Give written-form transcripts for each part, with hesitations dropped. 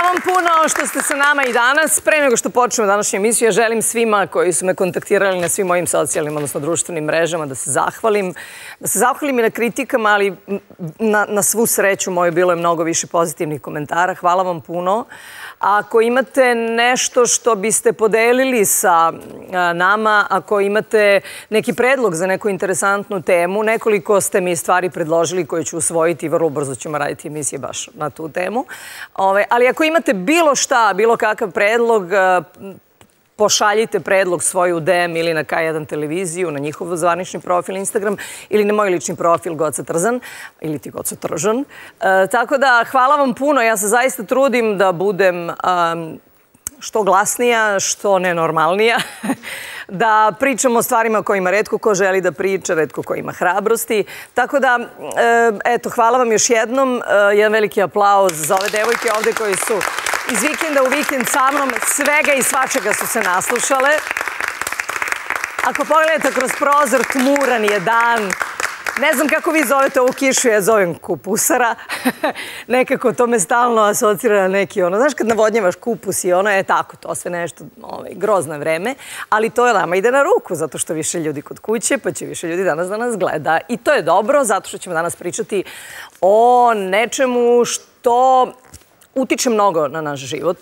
vam puno što ste sa nama i danas. Pre nego što počnemo današnju emisiju, ja želim svima koji su me kontaktirali na svim mojim socijalnim, odnosno društvenim mrežama, da se zahvalim. Da se zahvalim i na kritikama, ali na svu sreću moju bilo je mnogo više pozitivnih komentara. Hvala vam puno. Ako imate nešto što biste podelili sa nama, ako imate neki predlog za neku interesantnu temu, nekoliko ste mi stvari predložili koje ću usvojiti i vrlo brzo ćemo raditi emisije baš na tu temu. Ali ako imate bilo šta, bilo kakav predlog, pošaljite predlog svoj u DM ili na K1 televiziju, na njihov zvanični profil Instagram ili na moj lični profil Goca Trzan ili ti Goca Tržan. Tako da hvala vam puno, ja se zaista trudim da budem što glasnija, što nenormalnija, da pričamo o stvarima o kojima retko ko želi da priča, retko ko ima hrabrosti. Tako da, eto, hvala vam još jednom. Jedan veliki aplauz za ove devojke ovde koji su iz vikenda u vikend sa mnom, svega i svačega su se naslušale. Ako pogledate kroz prozor, tmuran je dan. Ne znam kako vi zovete ovu kišu, ja zovem kupusara. Nekako to me stalno asocira na neki ono. Znaš kad navodnjavaš kupus i ono je tako, to sve nešto grozno vreme. Ali to je nama ide na ruku, zato što više ljudi kod kuće, pa će više ljudi danas da nas gleda. I to je dobro, zato što ćemo danas pričati o nečemu što utiče mnogo na naš život.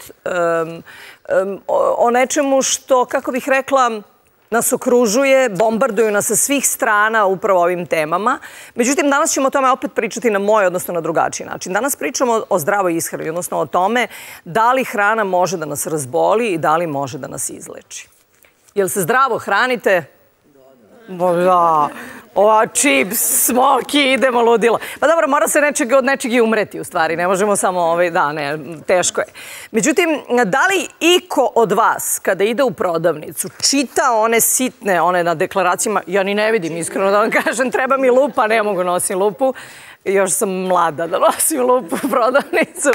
O nečemu što, kako bih rekla, nas okružuje, bombarduju nas sa svih strana upravo ovim temama. Međutim, danas ćemo o tome opet pričati na moj, odnosno na drugačiji način. Danas pričamo o zdravoj ishrani, odnosno o tome da li hrana može da nas razboli i da li može da nas izleči. Jel se zdravo hranite? Da. Ova čips, smoki, idemo ludilo. Pa dobro, mora se od nečeg i umreti u stvari. Ne možemo samo, da, ne, teško je. Međutim, da li iko od vas, kada ide u prodavnicu, čita one sitne, one na deklaracijama, ja ni ne vidim, iskreno da vam kažem, treba mi lupa, ne mogu nosim lupu. Još sam mlada da nosim lupu u prodavnicu.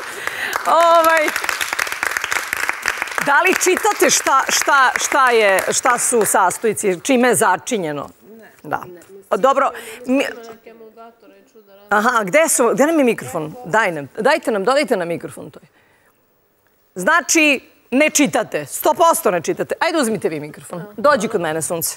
Da li čitate šta su sastojci, čime je začinjeno? Da. Dobro. Aha, gde nam je mikrofon? Dajte nam, dodajte nam mikrofon. Znači, ne čitate, 100% ne čitate. Ajde uzmite vi mikrofon. Dođi kod mene, sunce.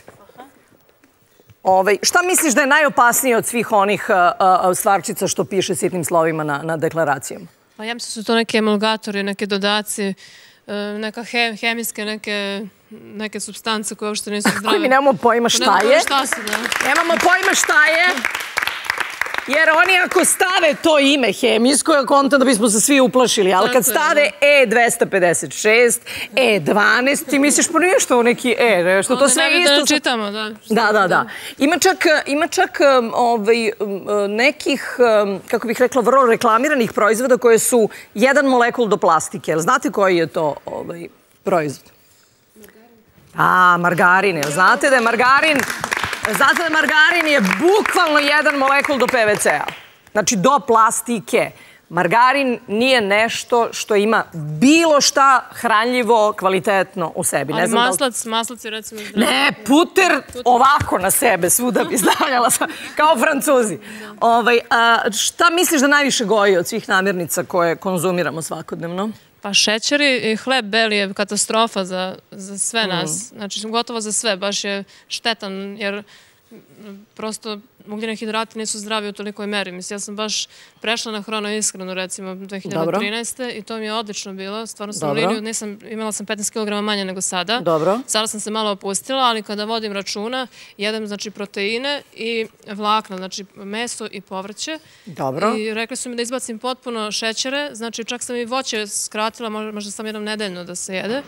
Šta misliš da je najopasnije od svih onih stvarčica što piše sitnim slovima na deklaracijama? Pa ja mislim da su to neke emulgatori, neke dodaci, neka hemijske, neke supstance koje uopšte nisu zdrave. Koji mi nemamo pojma šta je. Nemamo pojma šta je. Jer oni ako stave to ime hemijsko, je kontent da bismo se svi uplašili. Ali kad stave E256, E12, ti misliš pa nešto neki nešto. To sve isto. Da čitamo, da. Da. Ima čak nekih, kako bih rekla, vrlo reklamiranih proizvoda koje su jedan molekul do plastike. Znate koji je to proizvod? Margarin. Znate da je margarin je bukvalno jedan molekul do PVC-a. Znači do plastike. Margarin nije nešto što ima bilo šta hranljivo, kvalitetno u sebi. Ali maslac je recimo zdrav. Ne, puter ovako na sebe svuda bi stavljala kao Francuzi. Šta misliš da najviše goji od svih namirnica koje konzumiramo svakodnevno? Pa šećer i hleb beli je katastrofa za sve nas. Znači, gotovo za sve. Baš je štetan, jer prosto ugljene hidrati nisu zdravi u tolikoj meri. Mislim, ja sam baš prešla na hronoishranu, recimo, 2013. I to mi je odlično bilo. Stvarno sam liniju, imala sam 15 kg manje nego sada. Sada sam se malo opustila, ali kada vodim računa, jedem, znači, proteine i vlakna, znači, meso i povrće. I rekli su mi da izbacim potpuno šećere, znači, čak sam i voće skratila, možda sam jednom nedeljno da se jede.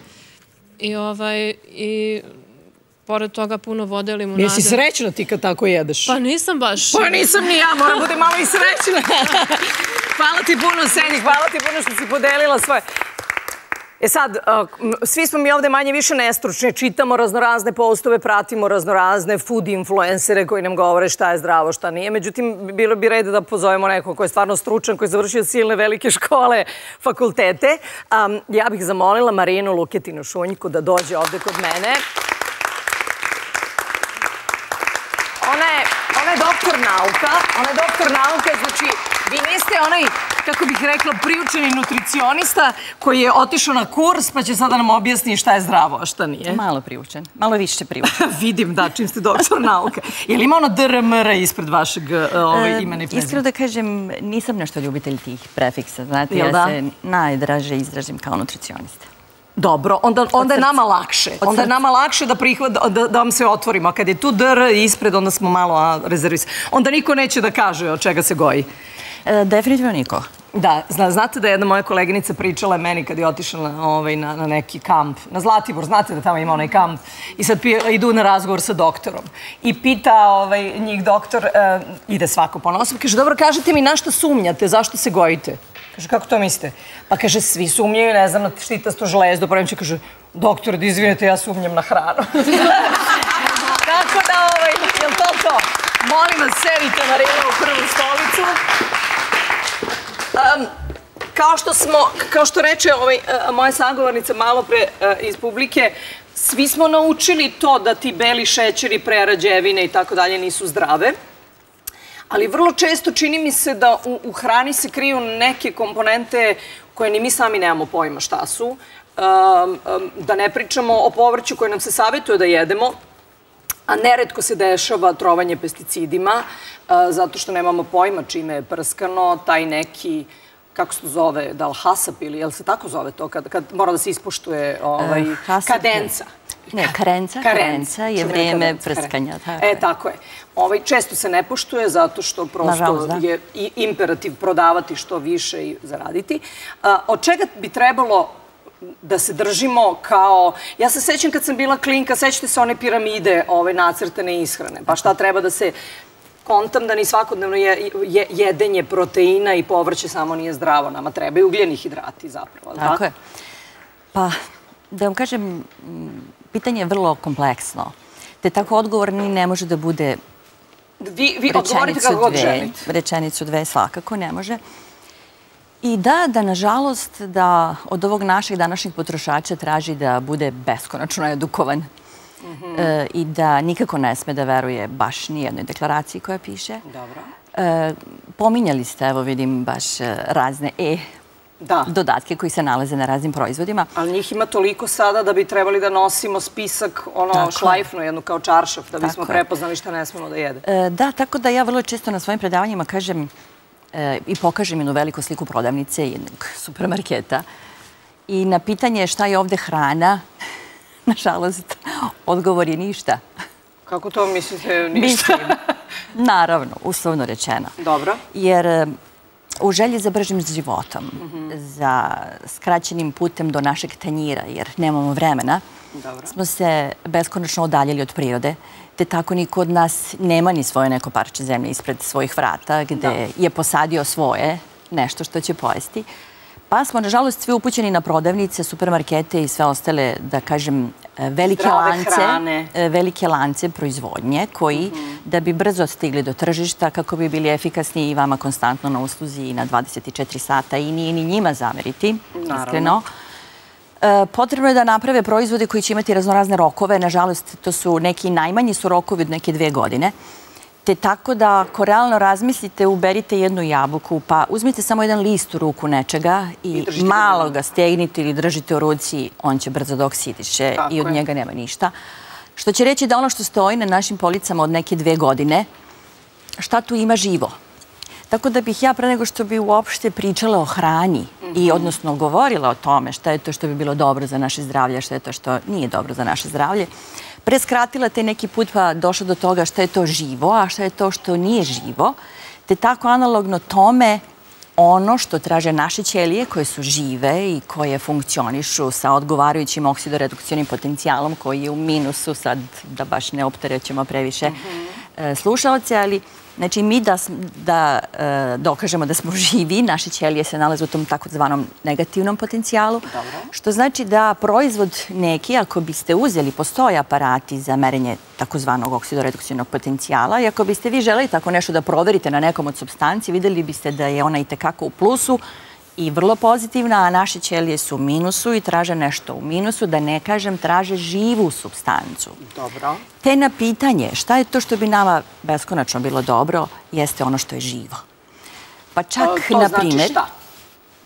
I pored toga puno vode, limunade. Jesi srećna ti kad tako jedeš? Pa nisam baš. Pa nisam ni ja, moram budem malo i srećna. Hvala ti puno, Senji, hvala ti puno što si podelila svoje. Sad, svi smo mi ovde manje više nestručni, čitamo raznorazne postove, pratimo raznorazne food influencere koji nam govore šta je zdravo, šta nije. Međutim, bilo bi red da pozovemo nekog ko je stvarno stručan, koji je završio silne velike škole, fakultete. Ja bih zamolila Marinu Luketinu Šunjku da dođe ovde kod mene. Ona je doktor nauka, znači vi niste onaj kako bih rekla, priučeni nutricionista koji je otišao na kurs pa će sada nam objasniti šta je zdravo, a šta nije. Malo priučen, malo više priučen. Vidim, da, čim ste doktor nauka. Je li ima ono DRMR ispred vašeg imena i prezimena? Iskreno da kažem, nisam nešto ljubitelj tih prefiksa. Znate, ja se najdraže izražim kao nutricionista. Dobro, onda je nama lakše. Onda je nama lakše da vam se otvorimo. A kad je tu DR ispred, onda smo malo rezervisani. Onda niko neće da kaže od čega se goji. Definitivno niko. Da, znate da je jedna moja koleginica pričala meni kad je otišla na neki kamp, na Zlatibor, znate da tamo ima onaj kamp, i sad idu na razgovor sa doktorom. I pita njih doktor, ide svako ponosom, kaže, dobro, kažete mi na šta sumnjate, zašto se gojite? Kaže, kako to mislite? Pa kaže, svi sumnjaju, ne znam, na štitastu žlezdu, pa će kaže, doktor, da izvinete, ja sumnjam na hranu. Tako da, je li to? Molim vas, sedite Marina u prvu stolicu. Kao što reče moja sagovornica malo pre iz publike, svi smo naučili to da ti beli šećeri, prerađevine i tako dalje nisu zdrave, ali vrlo često čini mi se da u hrani se kriju neke komponente koje ni mi sami nemamo pojma šta su, da ne pričamo o povrću koje nam se savjetuje da jedemo, a neretko se dešava trovanje pesticidima, zato što nemamo pojma čime je prskano, taj neki, kako se to zove, da li hasap ili, jel se tako zove to, kad mora da se ispoštuje kadenca? Ne, karenca je vrijeme prskanja. Tako je. Često se ne poštuje zato što prosto je imperativ prodavati što više i zaraditi. Od čega bi trebalo da se držimo kao... Ja se sećam kad sam bila klinka, sećate se one piramide nacrtane ishrane. Pa šta treba da se... Kontam da ni svakodnevno jedenje proteina i povrće samo nije zdravo. Nama trebaju ugljeni hidrati zapravo. Tako je. Pa, da vam kažem, pitanje je vrlo kompleksno. Te tako odgovor ni ne može da bude vi odgovorite kako god želite. Rečenicu dve svakako ne može. I da, nažalost, da od ovog našeg današnjeg potrošača traži da bude beskonačno edukovan i da nikako ne sme da veruje baš nijednoj deklaraciji koja piše. Dobro. Pominjali ste, evo vidim, baš razne dodatke koji se nalaze na raznim proizvodima. Ali njih ima toliko sada da bi trebali da nosimo spisak, šlajfnu jednu kao čaršaf, da bismo prepoznali šta ne smemo da jede. Da, tako da ja vrlo često na svojim predavanjima kažem i pokažem jednu veliku sliku prodavnice jednog supermarketa i na pitanje šta je ovde hrana, nažalost, odgovor je ništa. Kako to mislite ništa? Mislim, naravno, uslovno rečeno. Dobro. Jer u želji za bržim životom, za skraćenim putem do našeg tanjira, jer nemamo vremena, smo se beskonačno odaljili od prirode, te tako niko od nas nema ni svoje neko parče zemlje ispred svojih vrata, gde je posadio svoje, nešto što će pojesti. Pa smo, nažalost, svi upućeni na prodavnice, supermarkete i sve ostale, da kažem, velike lance proizvodnje koji, da bi brzo stigli do tržišta, kako bi bili efikasni i vama konstantno na usluzi i na 24 sata i nije ni njima zameriti, iskreno. Potrebno je da naprave proizvode koji će imati raznorazne rokove. Nažalost, to su neki najmanji su rokovi od neke 2 godine. Te tako da, ako realno razmislite, uberite jednu jabuku, pa uzmite samo jedan list u ruku nečega i malo ga stegnite ili držite u ruci, on će brzo da oksidiše i od njega nema ništa. Što će reći da ono što stoji na našim policama od neke 2 godine, šta tu ima živo? Tako da bih ja, pre nego što bi uopšte pričala o hrani i odnosno govorila o tome šta je to što bi bilo dobro za naše zdravlje, šta je to što nije dobro za naše zdravlje, preskratila te neki put pa došla do toga šta je to živo, a šta je to što nije živo, te tako analogno tome ono što traže naše ćelije koje su žive i koje funkcionišu sa odgovarajućim oksidoredukcionim potencijalom koji je u minusu, sad da baš ne opterećemo previše slušalce, ali znači mi da dokažemo da smo živi, naše ćelije se nalaze u tom takozvanom negativnom potencijalu, što znači da proizvod neki, ako biste uzeli, postoje aparati za merenje takozvanog oksidoredukcionog potencijala i ako biste vi želeli tako nešto da proverite na nekom od supstanci, videli biste da je ona i tekako u plusu i vrlo pozitivna, a naše ćelije su u minusu i traže nešto u minusu, da ne kažem traže živu supstancu. Dobro. Te na pitanje šta je to što bi nama beskonačno bilo dobro, jeste ono što je živo. Pa čak, na primjer... To znači šta?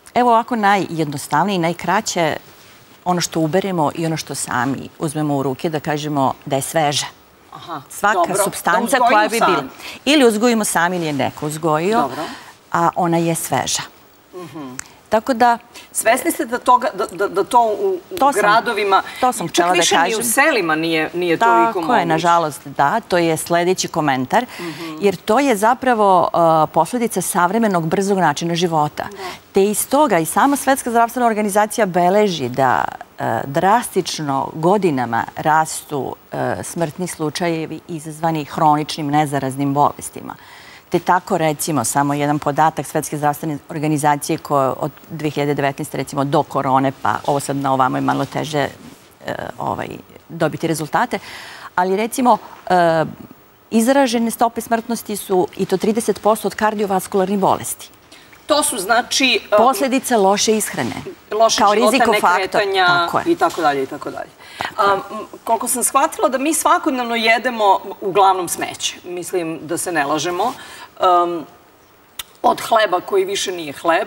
Evo ovako najjednostavnije i najkraće, ono što uberemo i ono što sami uzmemo u ruke, da kažemo da je sveža. Svaka supstanca koja bi bila. Ili uzgojimo sami ili je neko uzgojio, a ona je sveža. Tako da... Svesni ste da to u gradovima... To sam htjela da kažem. Čak više ni u selima nije toliko moguće. Tako je, nažalost, da. To je sljedeći komentar. Jer to je zapravo posljedica savremenog brzog načina života. Te iz toga i sama Svetska zdravstvena organizacija beleži da drastično godinama rastu smrtni slučajevi izazvani hroničnim nezaraznim bolestima. Te tako, recimo, samo jedan podatak Svetske zdravstvene organizacije koja od 2019. recimo do korone, pa ovo sad na ovamo je malo teže dobiti rezultate, ali recimo izražene stope smrtnosti su i to 30% od kardiovaskularnih bolesti. To su znači... Posljedice loše ishrane. Loše života, nekretanja i tako dalje i tako dalje. Koliko sam shvatila da mi svakodnevno jedemo uglavnom smeće. Mislim da se ne lažemo. Od hleba koji više nije hleb.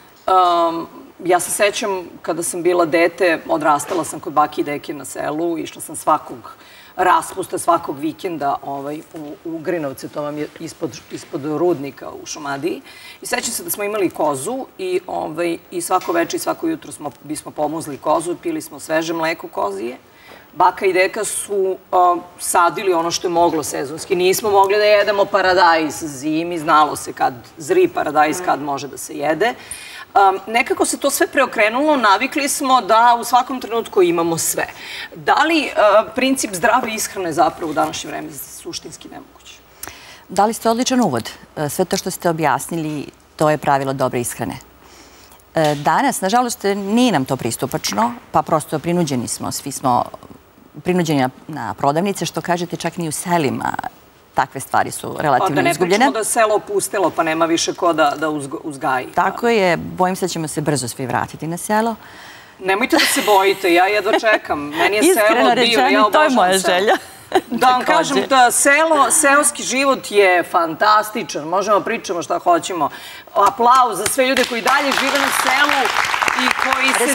Ja se sećam kada sam bila dete, odrastala sam kod bake i deke na selu, išla sam svakog raspusta, svakog vikenda u Grinovce, to vam je ispod Rudnika u Šumadiji. I sećam se da smo imali kozu i svako večer i svako jutro bismo pomuzli kozu, pili smo sveže mleko kozije. Baka i deka su sadili ono što je moglo sezonski. Nismo mogli da jedemo paradajz zimi, znalo se kad zri paradajz, kad može da se jede. Nekako se to sve preokrenulo, navikli smo da u svakom trenutku imamo sve. Da li princip zdrave ishrane zapravo u današnje vreme suštinski nemoguće? Dali ste odličan uvod. Sve to što ste objasnili, to je pravilo dobre ishrane. Danas, nažalost, nije nam to pristupačno, pa prosto prinuđeni smo, svi smo prinuđeni na prodavnice, što kažete čak ni u selima. Takve stvari su relativno izgubljene. Da ne pričamo da je selo opustelo, pa nema više ko da uzgaji. Tako je. Bojim se da ćemo se brzo svi vratiti na selo. Nemojte da se bojite, ja jedva čekam. Meni je selo bio, ja obožavam selo. To je moja želja. Da vam kažem da seoski život je fantastičan. Možemo pričamo šta hoćemo. Aplauz za sve ljude koji dalje žive na selu i koji se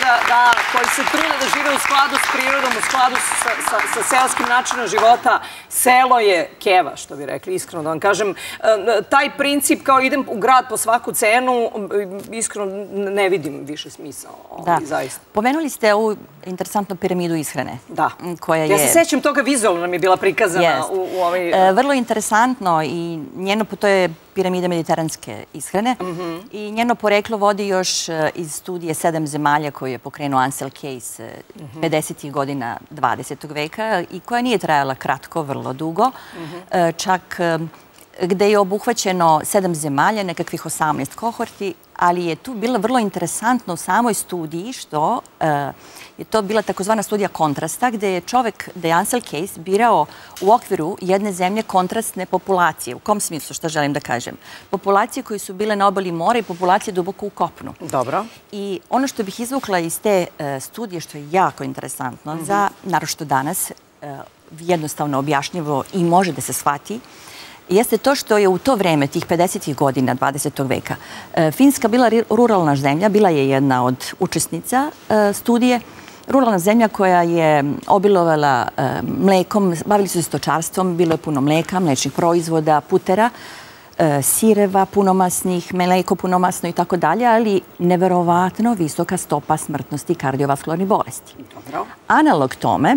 trude da žive u skladu s prirodom, u skladu sa seoskim načinom života. Selo je keva, što bi rekli, iskreno da vam kažem. Taj princip kao idem u grad po svaku cenu, iskreno ne vidim više smisao. Pomenuli ste ovu interesantnu piramidu ishrane. Da. Ja se sećam toga, vizualno nam je bila prikazana u ovoj... Vrlo interesantno i to je piramida mediteranske ishrane i njeno poreklo vodi još iz studije 7 zemalja koju je pokrenuo Ansel Keys 50. godina 20. veka i koja nije trajala kratko, vrlo dugo. Čak gde je obuhvaćeno 7 zemalja, nekakvih 18 kohorti, ali je tu bilo vrlo interesantno u samoj studiji što je to bila takozvana studija kontrasta, gde je Ansel Keys birao u okviru jedne zemlje kontrastne populacije. U kom smislu, što želim da kažem? Populacije koje su bile na obali mora i populacije duboko u kopnu. Dobro. I ono što bih izvukla iz te studije, što je jako interesantno, naročito danas, jednostavno objašnjivo i može da se shvati, jeste to što je u to vreme, tih 50. godina 20. veka, Finska bila ruralna zemlja, bila je jedna od učesnica studije, ruralna zemlja koja je obilovala mlekom, bavili su se stočarstvom, bilo je puno mleka, mlečnih proizvoda, putera, sireva punomasnih, mleko punomasno i tako dalje, ali neverovatno visoka stopa smrtnosti kardiovaskularnih bolesti. Analog tome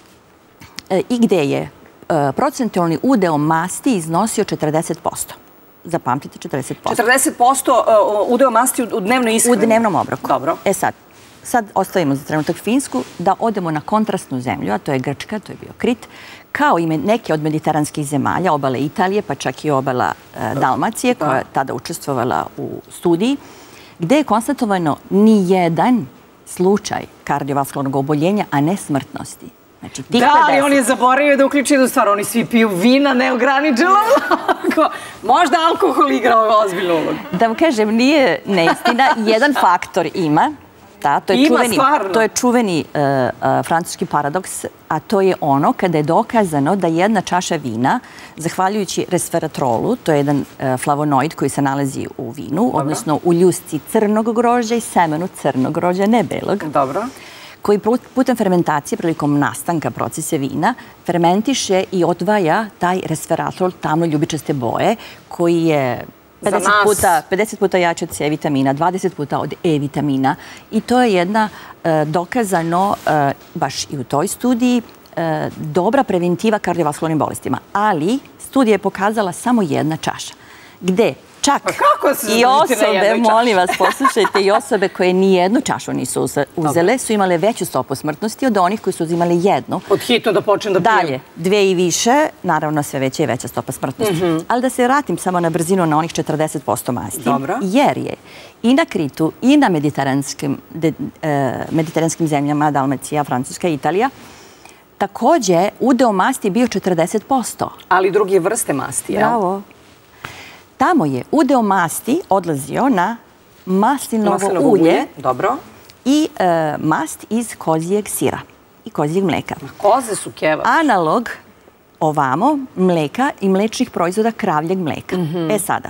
i gde je procentualni udeo masti iznosio 40%. Zapamtite, 40%. 40% udeo masti u dnevnoj ishrani? U dnevnom obroku. Dobro. Sad ostavimo za trenutak Finsku, da odemo na kontrastnu zemlju, a to je Grčka, to je bio Krit, kao i neke od mediteranskih zemalja, obale Italije, pa čak i obala Dalmacije, koja je tada učestvovala u studiji, gde je konstatovano ni jedan slučaj kardiovaskularnog oboljenja, a ne smrtnosti. Da, ali on je zaboravio da uključi jednu stvar. Oni svi piju vina neograničeno. Možda alkohol igra ozbiljnu ulogu. Da vam kažem, nije neistina. Jedan faktor ima, Da, to je čuveni francuski paradoks, a to je ono kada je dokazano da jedna čaša vina, zahvaljujući resveratrolu, to je jedan flavonoid koji se nalazi u vinu, odnosno u ljusci crnog grožđa i semenu crnog grožđa, ne belog, koji putem fermentacije, prilikom nastanka procesa vina, fermentiše i odvaja taj resveratrol tamno ljubičaste boje, koji je 50 puta jače od C vitamina, 20 puta od E vitamina. I to je jedna dokazano, baš i u toj studiji, dobra preventiva kardiovaskularnim bolestima. Ali studija je pokazala samo jedna čaša. Gde čak i osobe, molim vas, poslušajte, i osobe koje nijednu čašu nisu uzele su imale veću stopu smrtnosti od onih koji su uzimali jednu. Od hitno da počnem da pijem. Dalje, 2 i više, naravno sve veća i veća stopa smrtnosti. Ali da se vratim samo na brzinu na onih 40% masti. Jer je i na Kritu i na mediteranskim zemljama, Dalmacija, Francuska i Italija, takođe udeo masti bio 40%. Ali druge vrste masti, jel? Bravo. Tamo je udeo masti odlazio na maslinovo ulje i mast iz kozijeg sira i kozijeg mleka. Koze su kevač. Analog ovamo mleka i mlečnih proizvoda kravljeg mleka. Sada,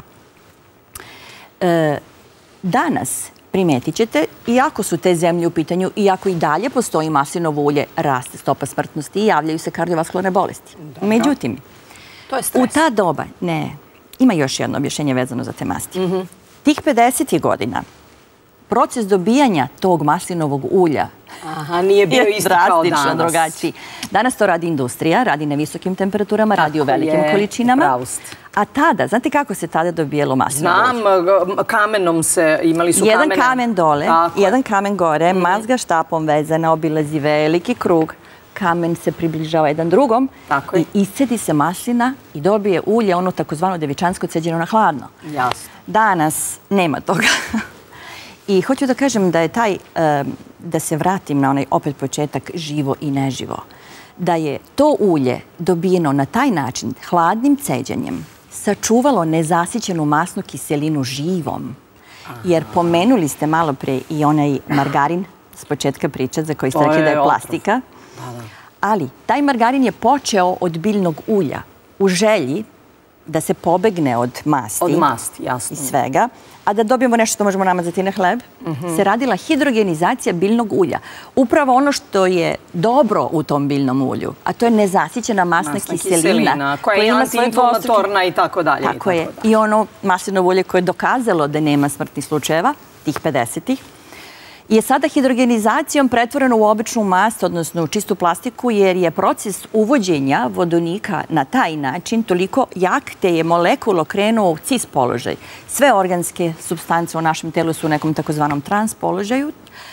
danas primetit ćete, iako su te zemlje u pitanju, iako i dalje postoji maslinovo ulje, raste stopa smrtnosti i javljaju se kardiovaskularne bolesti. Međutim, u ta doba, ima još jedno objašnjenje vezano za te masti. Tih 50. godina proces dobijanja tog maslinovog ulja nije bio isto kao danas. Drugačiji. Danas to radi industrija, radi na visokim temperaturama, radi u velikim količinama. A tada, znate kako se tada dobijalo maslinovo ulje? Znam, kamenom se, imali su kamena. Jedan kamen dole, jedan kamen gore, mazga štapom vezana, obilazi veliki krug, kamen se približava jedan drugom i iscedi se maslina i dobije ulje, ono takozvano devičansko ceđeno na hladno. Jasno. Danas nema toga. I hoću da kažem da je da se vratim na onaj opet početak živo i neživo, da je to ulje dobijeno na taj način, hladnim ceđenjem, sačuvalo nezasićenu masnu kiselinu živom. Jer pomenuli ste malo pre i onaj margarin s početka priče za koji ste rekli da je plastika. Ali taj margarin je počeo od biljnog ulja u želji da se pobegne od masti. Od masti, jasno. I svega. A da dobijemo nešto što možemo namazati na hleb, se radila hidrogenizacija biljnog ulja. Upravo ono što je dobro u tom biljnom ulju, a to je nezasićena masna kiselina. Koja je antiinflamatorna i tako dalje. Tako je. I ono maslinovo ulje koje je dokazalo da nema smrtnih slučajeva, tih 50-ih, je sada hidrogenizacijom pretvoreno u običnu mast, odnosno u čistu plastiku, jer je proces uvođenja vodonika na taj način toliko jak, te je molekul krenuo u cis položaj. Sve organske supstance u našem telu su u nekom takozvanom trans položaju.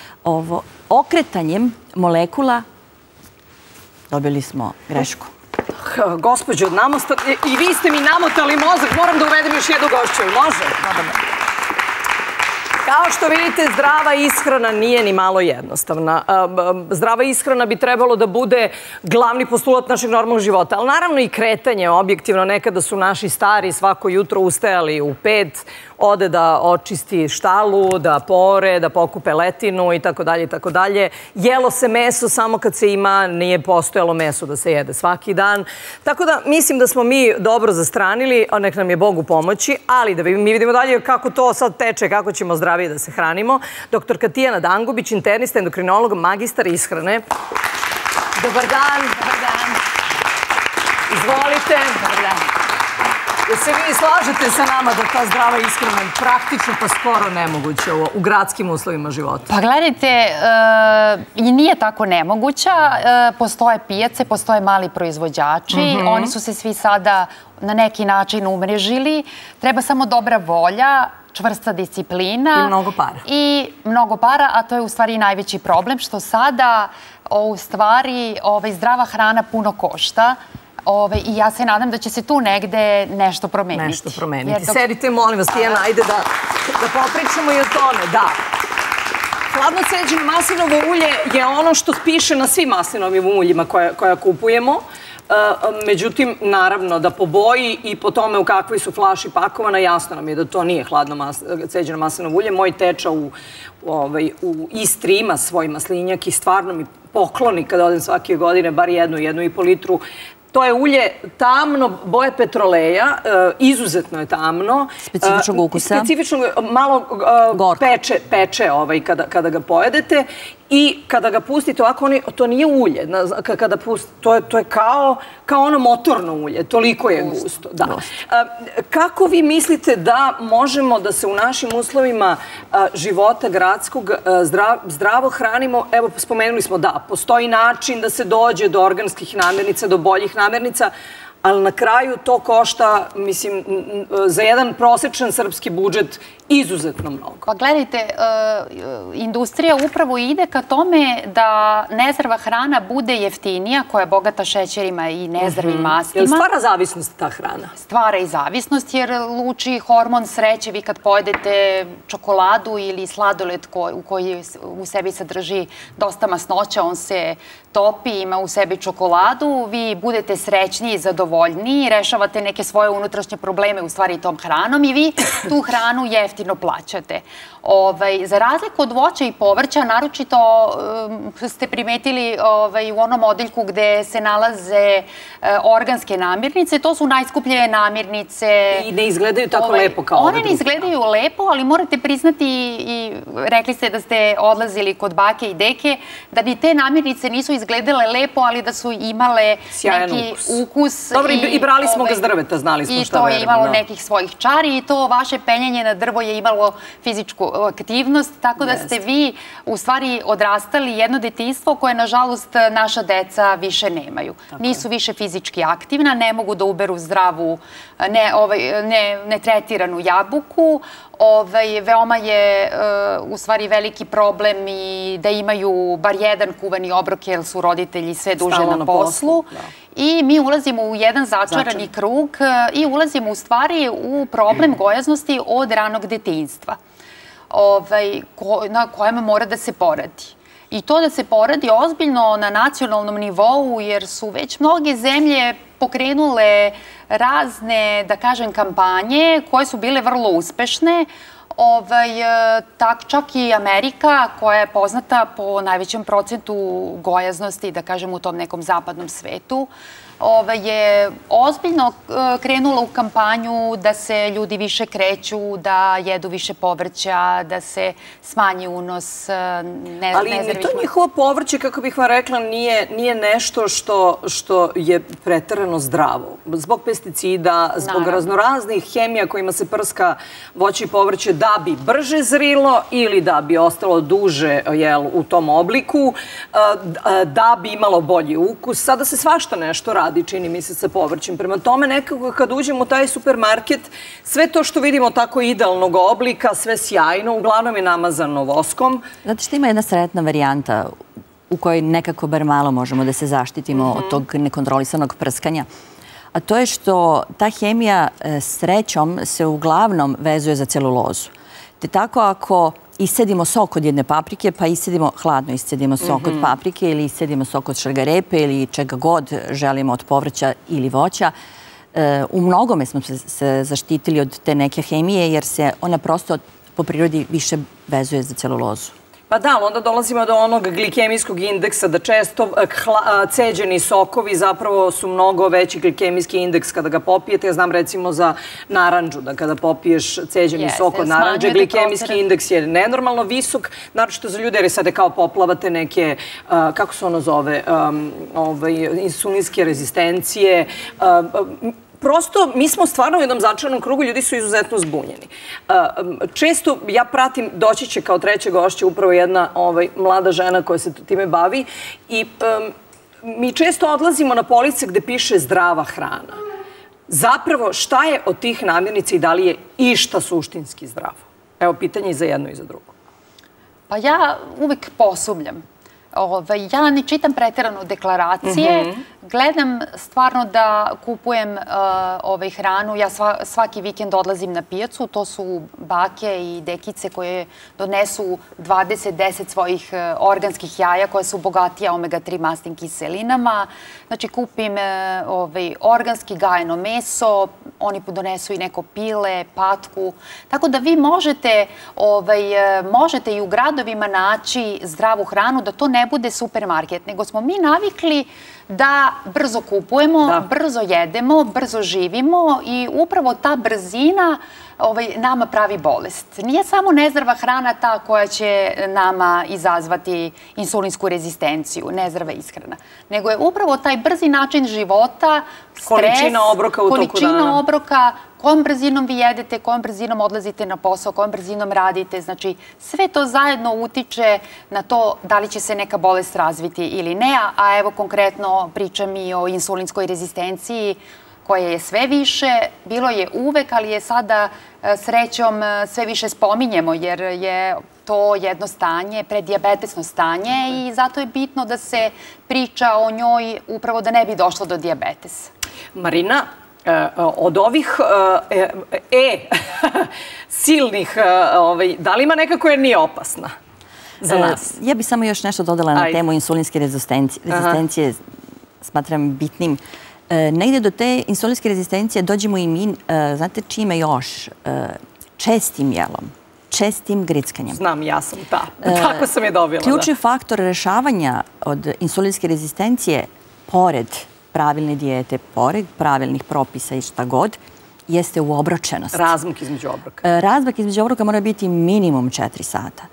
Okretanjem molekula dobili smo grešku. Gospođo, i vi ste mi namotali mozak, moram da uvedem još jednu gošću. Može? Kao što vidite, zdrava ishrana nije ni malo jednostavna. Zdrava ishrana bi trebalo da bude glavni postulat našeg normalnog života. Ali naravno i kretanje, objektivno. Nekada su naši stari svako jutro ustajali u 5, ode da očisti štalu, da pore, da pokupe letinu i tako dalje i tako dalje. Jelo se meso samo kad se ima, nije postojalo meso da se jede svaki dan. Tako da mislim da smo mi dobro zastranili, a nek nam je Bog u pomoći, ali da mi vidimo dalje kako to sad teče, kako ćemo zdravije da se hranimo. Doktorka Tijana Dangubić, internista, endokrinolog, magistar ishrane. Dobar dan. Dobar dan. Izvolite. Dobar dan. Da se vi slažete sa nama da ta zdrava ishrana je praktično pa skoro nemoguća u gradskim uslovima života? Pa gledajte, i nije tako nemoguća. Postoje pijace, postoje mali proizvođači. Oni su se svi sada na neki način umrežili. Treba samo dobra volja, čvrsta disciplina. I mnogo para. I mnogo para, a to je u stvari najveći problem, što sada u stvari zdrava hrana puno košta. I ja se nadam da će se tu negde nešto promeniti. Nešto promeniti. Sedite, molim vas, Tijana, ajde da popričamo i o tome. Da. Hladno ceđeno maslinovo ulje je ono što piše na svim maslinovim uljima koja kupujemo. Međutim, naravno, da po boji i po tome u kakvoj su flaši pakovana, jasno nam je da to nije hladno ceđeno maslinovo ulje. Moj teča u Istri ima svoj maslinjak i stvarno mi pokloni kada odem svake godine bar 1,5 litru. To je ulje tamno, boje petroleja, izuzetno je tamno. Specifičnog ukusa. Specifičnog, malo peče kada ga pojedete i kada ga pustite ovako, to nije ulje. To je kao ono motorno ulje, toliko je gusto. Kako vi mislite da možemo da se u našim uslovima života gradskog zdravo hranimo? Evo, spomenuli smo da postoji način da se dođe do organskih namirnica, do boljih namirnica, ali na kraju to košta, mislim, za jedan prosečan srpski budžet izuzetno mnogo. Pa gledajte, industrija upravo ide ka tome da nezdrava hrana bude jeftinija, koja je bogata šećerima i nezdravim mastima. Je li stvara zavisnost ta hrana? Stvara i zavisnost, jer luči hormon sreće. Vi kad pojedete čokoladu ili sladoled koji u sebi sadrži dosta masnoća, on se topi, ima u sebi čokoladu, vi budete srećniji, zadovoljniji, rešavate neke svoje unutrašnje probleme u stvari tom hranom i vi tu hranu jeftino plaćate. Za razliku od voća i povrća, naročito ste primetili u onom odeljku gde se nalaze organske namirnice, to su najskuplje namirnice. I ne izgledaju tako lepo kao ove druge. One ne izgledaju lepo, ali morate priznati, i rekli ste da ste odlazili kod bake i deke, da ni te namirnice nisu izgledale lepo, ali da su imale neki ukus. Dobro, i brali smo ga s drveta, znali smo šta verujemo. I to je imalo nekih svojih čari i to vaše penjanje na drvo je imalo fizičku aktivnost, tako da ste vi u stvari odrastali jedno detinjstvo koje, nažalost, naša deca više nemaju. Nisu više fizički aktivna, ne mogu da uberu zdravu, netretiranu jabuku. Veoma je u stvari veliki problem i da imaju bar jedan kuvani obrok jer su roditelji sve duže na poslu. I mi ulazimo u jedan začarani krug i ulazimo u stvari u problem gojaznosti od ranog detinjstva na kojem mora da se poradi. I to da se poradi ozbiljno na nacionalnom nivou, jer su već mnoge zemlje pokrenule razne, da kažem, kampanje koje su bile vrlo uspešne. Čak i Amerika, koja je poznata po najvećem procentu gojaznosti, da kažem, u tom nekom zapadnom svetu, je ozbiljno krenula u kampanju da se ljudi više kreću, da jedu više povrća, da se smanji unos nezdravičnog. Ali ni to njihovo povrće, kako bih vam rekla, nije nešto što je preterano zdravo. Zbog pesticida, zbog raznoraznih hemija kojima se prska voće i povrće da bi brže zrilo ili da bi ostalo duže u tom obliku, da bi imalo bolji ukus. Sada se svašta nešto radi, čini mi se, sa povrćem. Prema tome, nekako kad uđemo u taj supermarket, sve to što vidimo tako idealnog oblika, sve sjajno, uglavnom je namazano voskom. Znate što ima jedna sretna varijanta u kojoj nekako bar malo možemo da se zaštitimo od tog nekontrolisanog prskanja. A to je što ta hemija srećom se uglavnom vezuje za celulozu. Te tako ako iscedimo sok od jedne paprike, pa hladno iscedimo sok od paprike ili iscedimo sok od šargarepe ili čega god želimo od povrća ili voća, u mnogome smo se zaštitili od te neke hemije jer se ona prosto po prirodi više vezuje za celulozu. Pa da, ali onda dolazimo do onog glikemijskog indeksa, da često ceđeni sokovi zapravo su mnogo veći glikemijski indeks kada ga popijete. Ja znam recimo za naranđu, da kada popiješ ceđeni sok od naranđe, glikemijski indeks je nenormalno visok, naročito za ljude jer sada kao poplavate neke, kako se ono zove, insulinske rezistencije. Prosto, mi smo stvarno u jednom začaranom krugu, ljudi su izuzetno zbunjeni. Često, ja pratim, doći će kao treća gošća upravo jedna mlada žena koja se time bavi i mi često odlazimo na police gde piše zdrava hrana. Zapravo, šta je od tih namirnica i da li je išta suštinski zdravo? Evo, pitanje i za jedno i za drugo. Pa ja uvek posumljam. Ja ne čitam preterano deklaracije, gledam stvarno da kupujem hranu. Ja svaki vikend odlazim na pijacu, to su bake i dekice koje donesu 20-10 svojih organskih jaja koja su bogatija omega-3 masnim kiselinama. Znači kupim organski gajeno meso, oni donesu i neko pile, patku. Tako da vi možete i u gradovima naći zdravu hranu, da to ne bude supermarket, nego smo mi navikli da brzo kupujemo, brzo jedemo, brzo živimo i upravo ta brzina nama pravi bolest. Nije samo nezdrava hrana ta koja će nama izazvati insulinsku rezistenciju, nezdrava ishrana, nego je upravo taj brzi način života, stres, količina obroka, kojom brzinom vi jedete, kojom brzinom odlazite na posao, kojom brzinom radite. Znači, sve to zajedno utiče na to da li će se neka bolest razviti ili ne, a evo konkretno pričam i o insulinskoj rezistenciji, koja je sve više, bilo je uvek, ali je sada srećom sve više spominjemo, jer je to jedno stanje, preddiabetesno stanje i zato je bitno da se priča o njoj upravo da ne bi došlo do dijabetesa. Marina, od ovih silnih, da li ima neka koja nije opasna za nas? Ja bih samo još nešto dodala na temu insulinske rezistencije, smatram bitnim. Negde do te insulinske rezistencije dođemo i mi, znate čime još? Čestim jelom, čestim grickanjem. Znam, ja sam ta. Tako sam je dobila. Ključni faktor rešavanja od insulinske rezistencije, pored pravilne dijete, pored pravilnih propisa i šta god, jeste u obročenosti. Razmak između obroka. Razmak između obroka mora biti minimum 4 sata.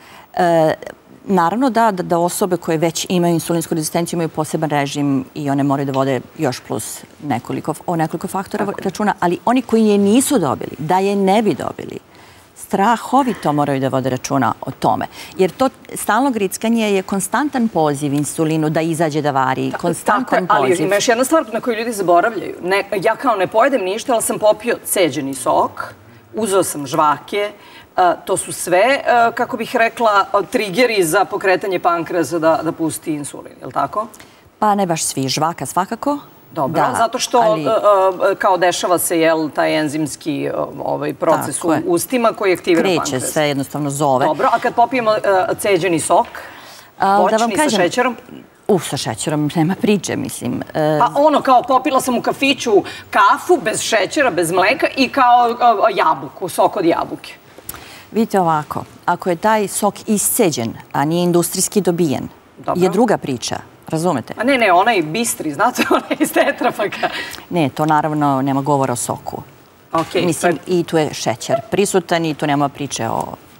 Naravno da osobe koje već imaju insulinsku rezistenciju imaju poseban režim i one moraju da vode još plus nekoliko faktora računa, ali oni koji je nisu dobili, da je ne bi dobili, strahovito moraju da vode računa o tome. Jer to stalno grickanje je konstantan poziv insulinu da izađe da vari, konstantan poziv. Ali ima još jedna stvar na koju ljudi zaboravljaju. Ja kao ne pojedem ništa, ali sam popio ceđeni sok, uzeo sam žvake. To su sve, kako bih rekla, trigeri za pokretanje pankreasa da pusti insulin, je li tako? Pa ne baš svi, žvaka svakako. Dobro, zato što kao dešava se taj enzimski proces u ustima koji aktivira pankreas. Kreće se, jednostavno zove. Dobro, a kad popijemo ceđeni sok, voćni sa šećerom? Sa šećerom nema priče, mislim. Pa ono, kao popila sam u kafiću kafu bez šećera, bez mleka i kao jabuku, sok od jabuke. Vidite ovako, ako je taj sok isceđen, a nije industrijski dobijen, je druga priča, razumete? A ne, onaj bistri, znate, onaj iz tetrapaka. Ne, to naravno nema govora o soku. Mislim, i tu je šećer prisutan i tu nema priče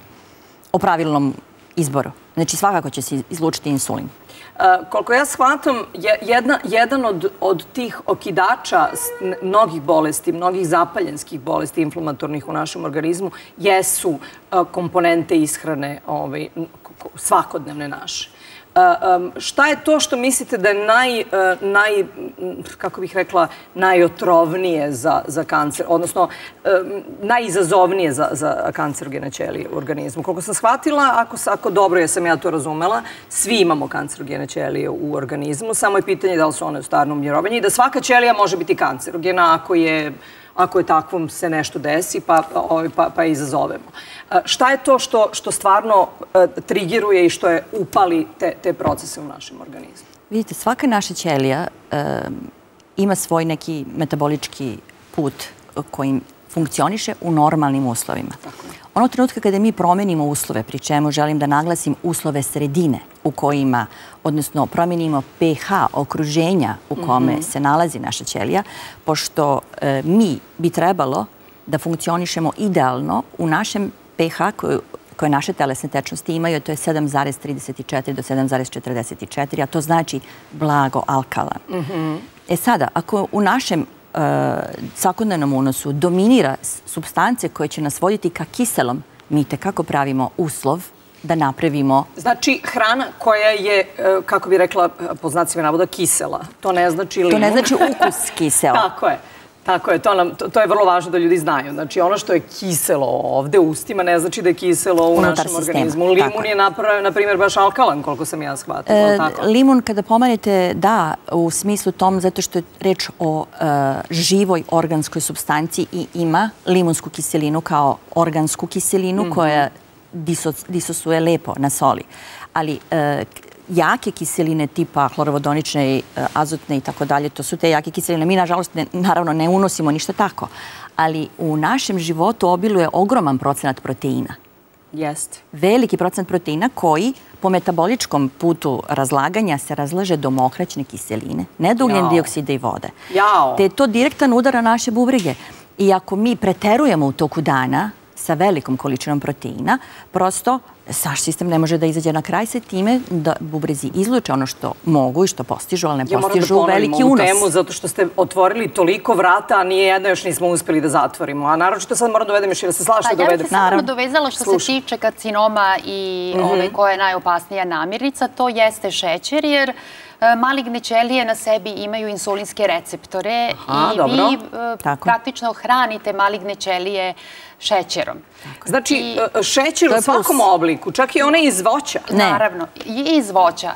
o pravilnom izboru. Znači, svakako će se izlučiti insulin. Koliko ja shvatam, jedan od tih okidača mnogih bolesti, mnogih zapaljenskih bolesti inflamatornih u našem organizmu jesu komponente ishrane svakodnevne naše. Šta je to što mislite da je kako bih rekla, najotrovnije za kancer, odnosno najizazovnije za kancerogene ćelije u organizmu? Koliko sam shvatila, ako dobro jesam ja to razumela, svi imamo kancerogene ćelije u organizmu, samo je pitanje da li su one u starnom mirovanju i da svaka ćelija može biti kancerogena ako je takvom se nešto desi pa izazovemo. Šta je to što stvarno trigiruje i što je upali te procese u našem organizmu? Vidite, svaka naša ćelija ima svoj neki metabolički put kojim funkcioniše u normalnim uslovima. Ono trenutka kada mi promenimo uslove, pri čemu želim da naglasim uslove sredine u kojima, odnosno promenimo pH okruženja u kome se nalazi naša ćelija, pošto mi bi trebalo da funkcionišemo idealno u našem pH koje naše telesne tečnosti imaju, to je 7,34 do 7,44, a to znači blago alkalan. Sada, ako u našem svakodnevnom unosu dominira supstance koje će nas voditi ka kiselom, mi tekako pravimo uslov da napravimo... Znači, hrana koja je, kako bi rekla, po znacima navoda, kisela. To ne znači limun. To ne znači ukus kisela. Tako je. Tako je, to je vrlo važno da ljudi znaju. Znači, ono što je kiselo ovde u ustima ne znači da je kiselo u našem organizmu. Limun je, na primjer, baš alkalan, koliko sam ja shvatila. Limun, kada pomenete, da, u smislu tom, zato što je reč o živoj organskoj supstanciji i ima limunsku kiselinu kao organsku kiselinu koja disosuje lepo na soli. Ali jake kiseline tipa hlorovodonične, azotne i tako dalje, to su te jake kiseline. Mi, nažalost, naravno ne unosimo ništa tako, ali u našem životu obiluje ogroman procenat proteina. Jeste. Veliki procenat proteina koji po metaboličkom putu razlaganja se razlaže do mokraćne kiseline, ne do ugljen dioksida i vode. Te je to direktan udar na naše bubrege. I ako mi preterujemo u toku dana sa velikom količinom proteina, prosto naš sistem ne može da izađe na kraj sa time da bubrezi izluče ono što mogu i što postižu, ali ne postižu veliki unos. Ja moram da ponovim ovu temu zato što ste otvorili toliko vrata, a nije jedno još nismo uspeli da zatvorimo. A naročito sad moram dovedem još i da se slažete dovedem. Ja bih se samo dovezala što se tiče karcinoma i koja je najopasnija namirnica, to jeste šećer, jer maligne ćelije na sebi imaju insulinske receptore i vi praktično hranite maligne ćelije šećerom. Znači, šećer u svakom obliku, čak i onaj iz voća? Naravno, i iz voća.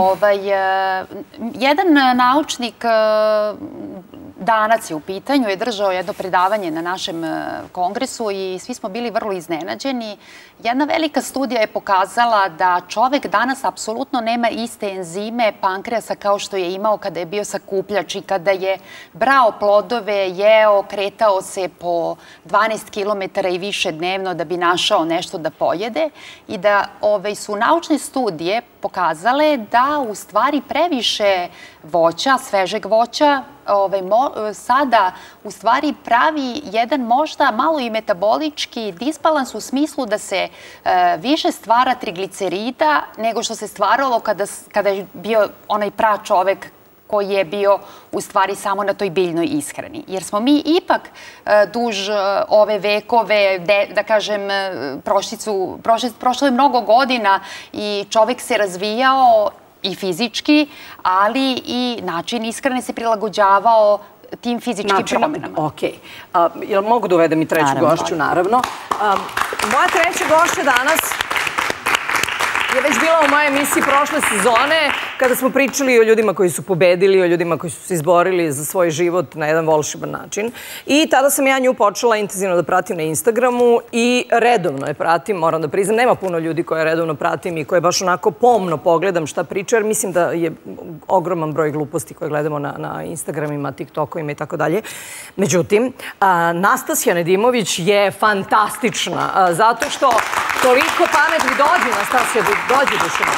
Jedan naučnik, Danac je u pitanju, je držao jedno predavanje na našem kongresu i svi smo bili vrlo iznenađeni. Jedna velika studija je pokazala da čovek danas apsolutno nema iste enzime pankreasa kao što je imao kada je bio sakupljač i kada je brao plodove, jeo, kretao se po 12 km i više dnevno da bi našao nešto da pojede i da su naučne studije pokazale da u stvari previše voća, svežeg voća, sada u stvari pravi jedan možda malo i metabolički disbalans u smislu da se više stvara triglicerida nego što se stvaralo kada je bio onaj čovek koji je bio u stvari samo na toj biljnoj ishrani. Jer smo mi ipak duž ove vekove, da kažem, prošlo je mnogo godina i čovek se razvijao i fizički, ali i način ishrane se prilagođavao tim fizičkim promenama. Okej. Jel mogu da uvedem i treću gošću? Naravno. Moja treća gošća danas je već bila u mojoj emisiji prošle sezone kada smo pričali o ljudima koji su pobedili, o ljudima koji su se izborili za svoj život na jedan volšeban način. I tada sam ja nju počela intenzivno da pratim na Instagramu i redovno je pratim, moram da priznam. Nema puno ljudi koje redovno pratim i koje baš onako pomno pogledam šta priča, jer mislim da je ogroman broj gluposti koje gledamo na Instagramima, TikTokovima i tako dalje. Međutim, Nastasja Nedimović je fantastična zato što toliko pametni dođe, Nastasja, dođe do šuma.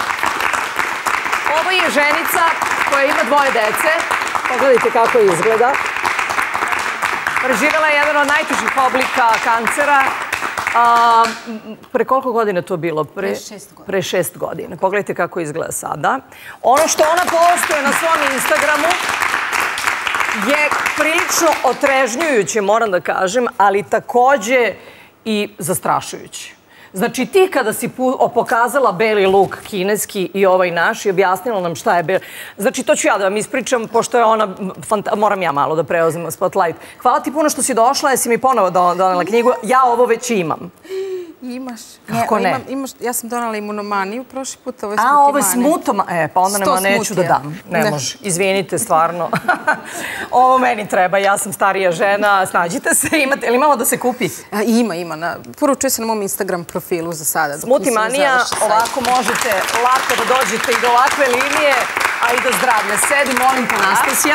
Ovo je ženica koja ima 2 dece. Pogledajte kako izgleda. Preživjela je jedan od najtežih oblika kancera. Pre koliko godina to bilo? Pre 6 godina. Pre 6 godina. Pogledajte kako izgleda sada. Ono što ona postuje na svom Instagramu je prilično otrežnjujuće, moram da kažem, ali takođe i zastrašujuće. Znači, ti kada si pokazala beli luk kineski i ovaj naš i objasnila nam šta je beli... Znači, to ću ja da vam ispričam, pošto je ona... Moram ja malo da preuzim spotlight. Hvala ti puno što si došla, jesi mi ponovo donela knjigu. Ja ovo već imam. Imaš. Kako ne? Ja sam donala imunomaniju prošli put, ovo je smutimanja. A, ovo je smutomanja. Pa onda nema neću da dam. Ne može. Izvinite, stvarno. Ovo meni treba, ja sam starija žena. Snađite se, ili imamo da se kupi? Ima. Poručuje se na mom Instagram profilu za sada. Smutimanja, ovako možete lako da dođete i do ovakve linije, a i do zdravlja. Sedi, molim te, Nastasja.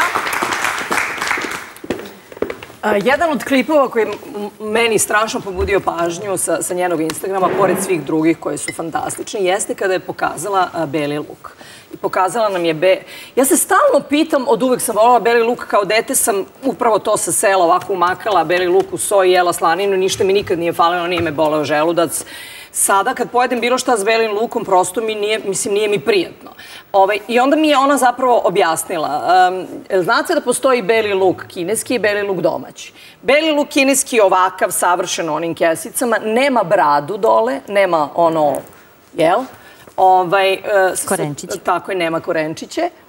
Jedan od klipova koji je meni strašno pobudio pažnju sa njenog Instagrama, pored svih drugih koji su fantastični, jeste kada je pokazala beli luk. I pokazala nam je... Ja se stalno pitam, od uvek sam voljela beli luk, kao dete sam upravo to sa sela ovako umakala, beli luk u soji, jela slaninu, ništa mi nikad nije falilo, nije me boleo želudac. Sada kad pojedem bilo šta s belim lukom, prosto mi nije mi prijatno. I onda mi je ona zapravo objasnila. Znate da postoji beli luk kineski i beli luk domaći. Beli luk kineski je ovakav, savršen onim kesicama, nema bradu dole, nema ono, jel? Korenčiće. Tako je, nema korenčiće.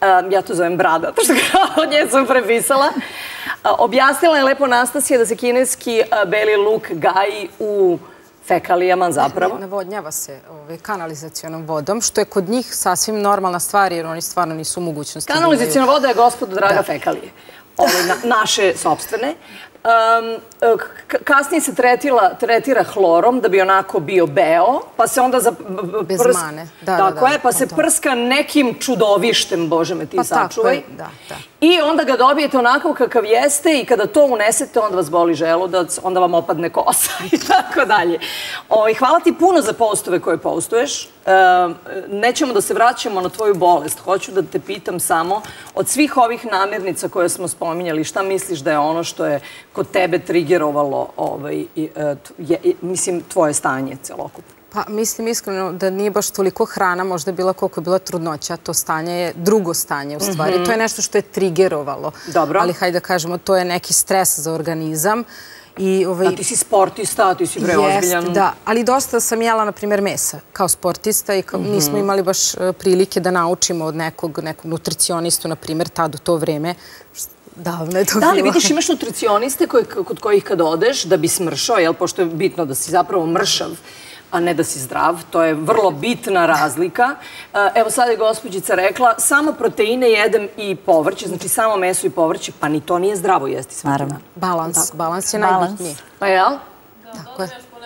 ja to zovem brada, to što od nje sam prepisala. Objasnila je lepo Nastasija da se kineski beli luk gaji u fekalijama zapravo. Navodnjava se kanalizacionom vodom, što je kod njih sasvim normalna stvar, jer oni stvarno nisu u mogućnosti. Kanalizacijona voda je, gospodo draga, fekalije. Naše sopstvene. Kasnije se tretira hlorom da bi onako bio beo, pa se onda bez mane. Tako je, pa se prska nekim čudovištem, Bože me ti sačuvaj. I onda ga dobijete onako kakav jeste i kada to unesete, onda vas boli želudac, onda vam opadne kosa i tako dalje. Hvala ti puno za postove koje postuješ. Nećemo da se vraćamo na tvoju bolest. Hoću da te pitam samo, od svih ovih namirnica koje smo spominjali, šta misliš da je ono što je kod tebe trigerovalo, mislim, tvoje stanje celokupno? Pa mislim iskreno da nije baš toliko hrana, možda je bila koliko je bila trudnoća, to stanje je drugo stanje u stvari. To je nešto što je trigerovalo. Dobro. Ali hajde da kažemo, to je neki stres za organizam. A ti si sportista, ti si preozbiljan. Jest, da. Ali dosta sam jela, na primjer, mesa kao sportista i nismo imali baš prilike da naučimo od nekog nutricionistu, na primjer, tad u to vreme. Davno je to bilo. Da, ali vidiš, imaš nutricioniste kod kojih kad odeš da bi smršao, pošto je bitno da si zapravo mršav, a ne da si zdrav. To je vrlo bitna razlika. Evo sad je gospođica rekla, samo proteine jedem i povrće, znači samo meso i povrće, pa ni to nije zdravo jesti svaki dan. Balans je najbitniji. Pa jel? Tako je.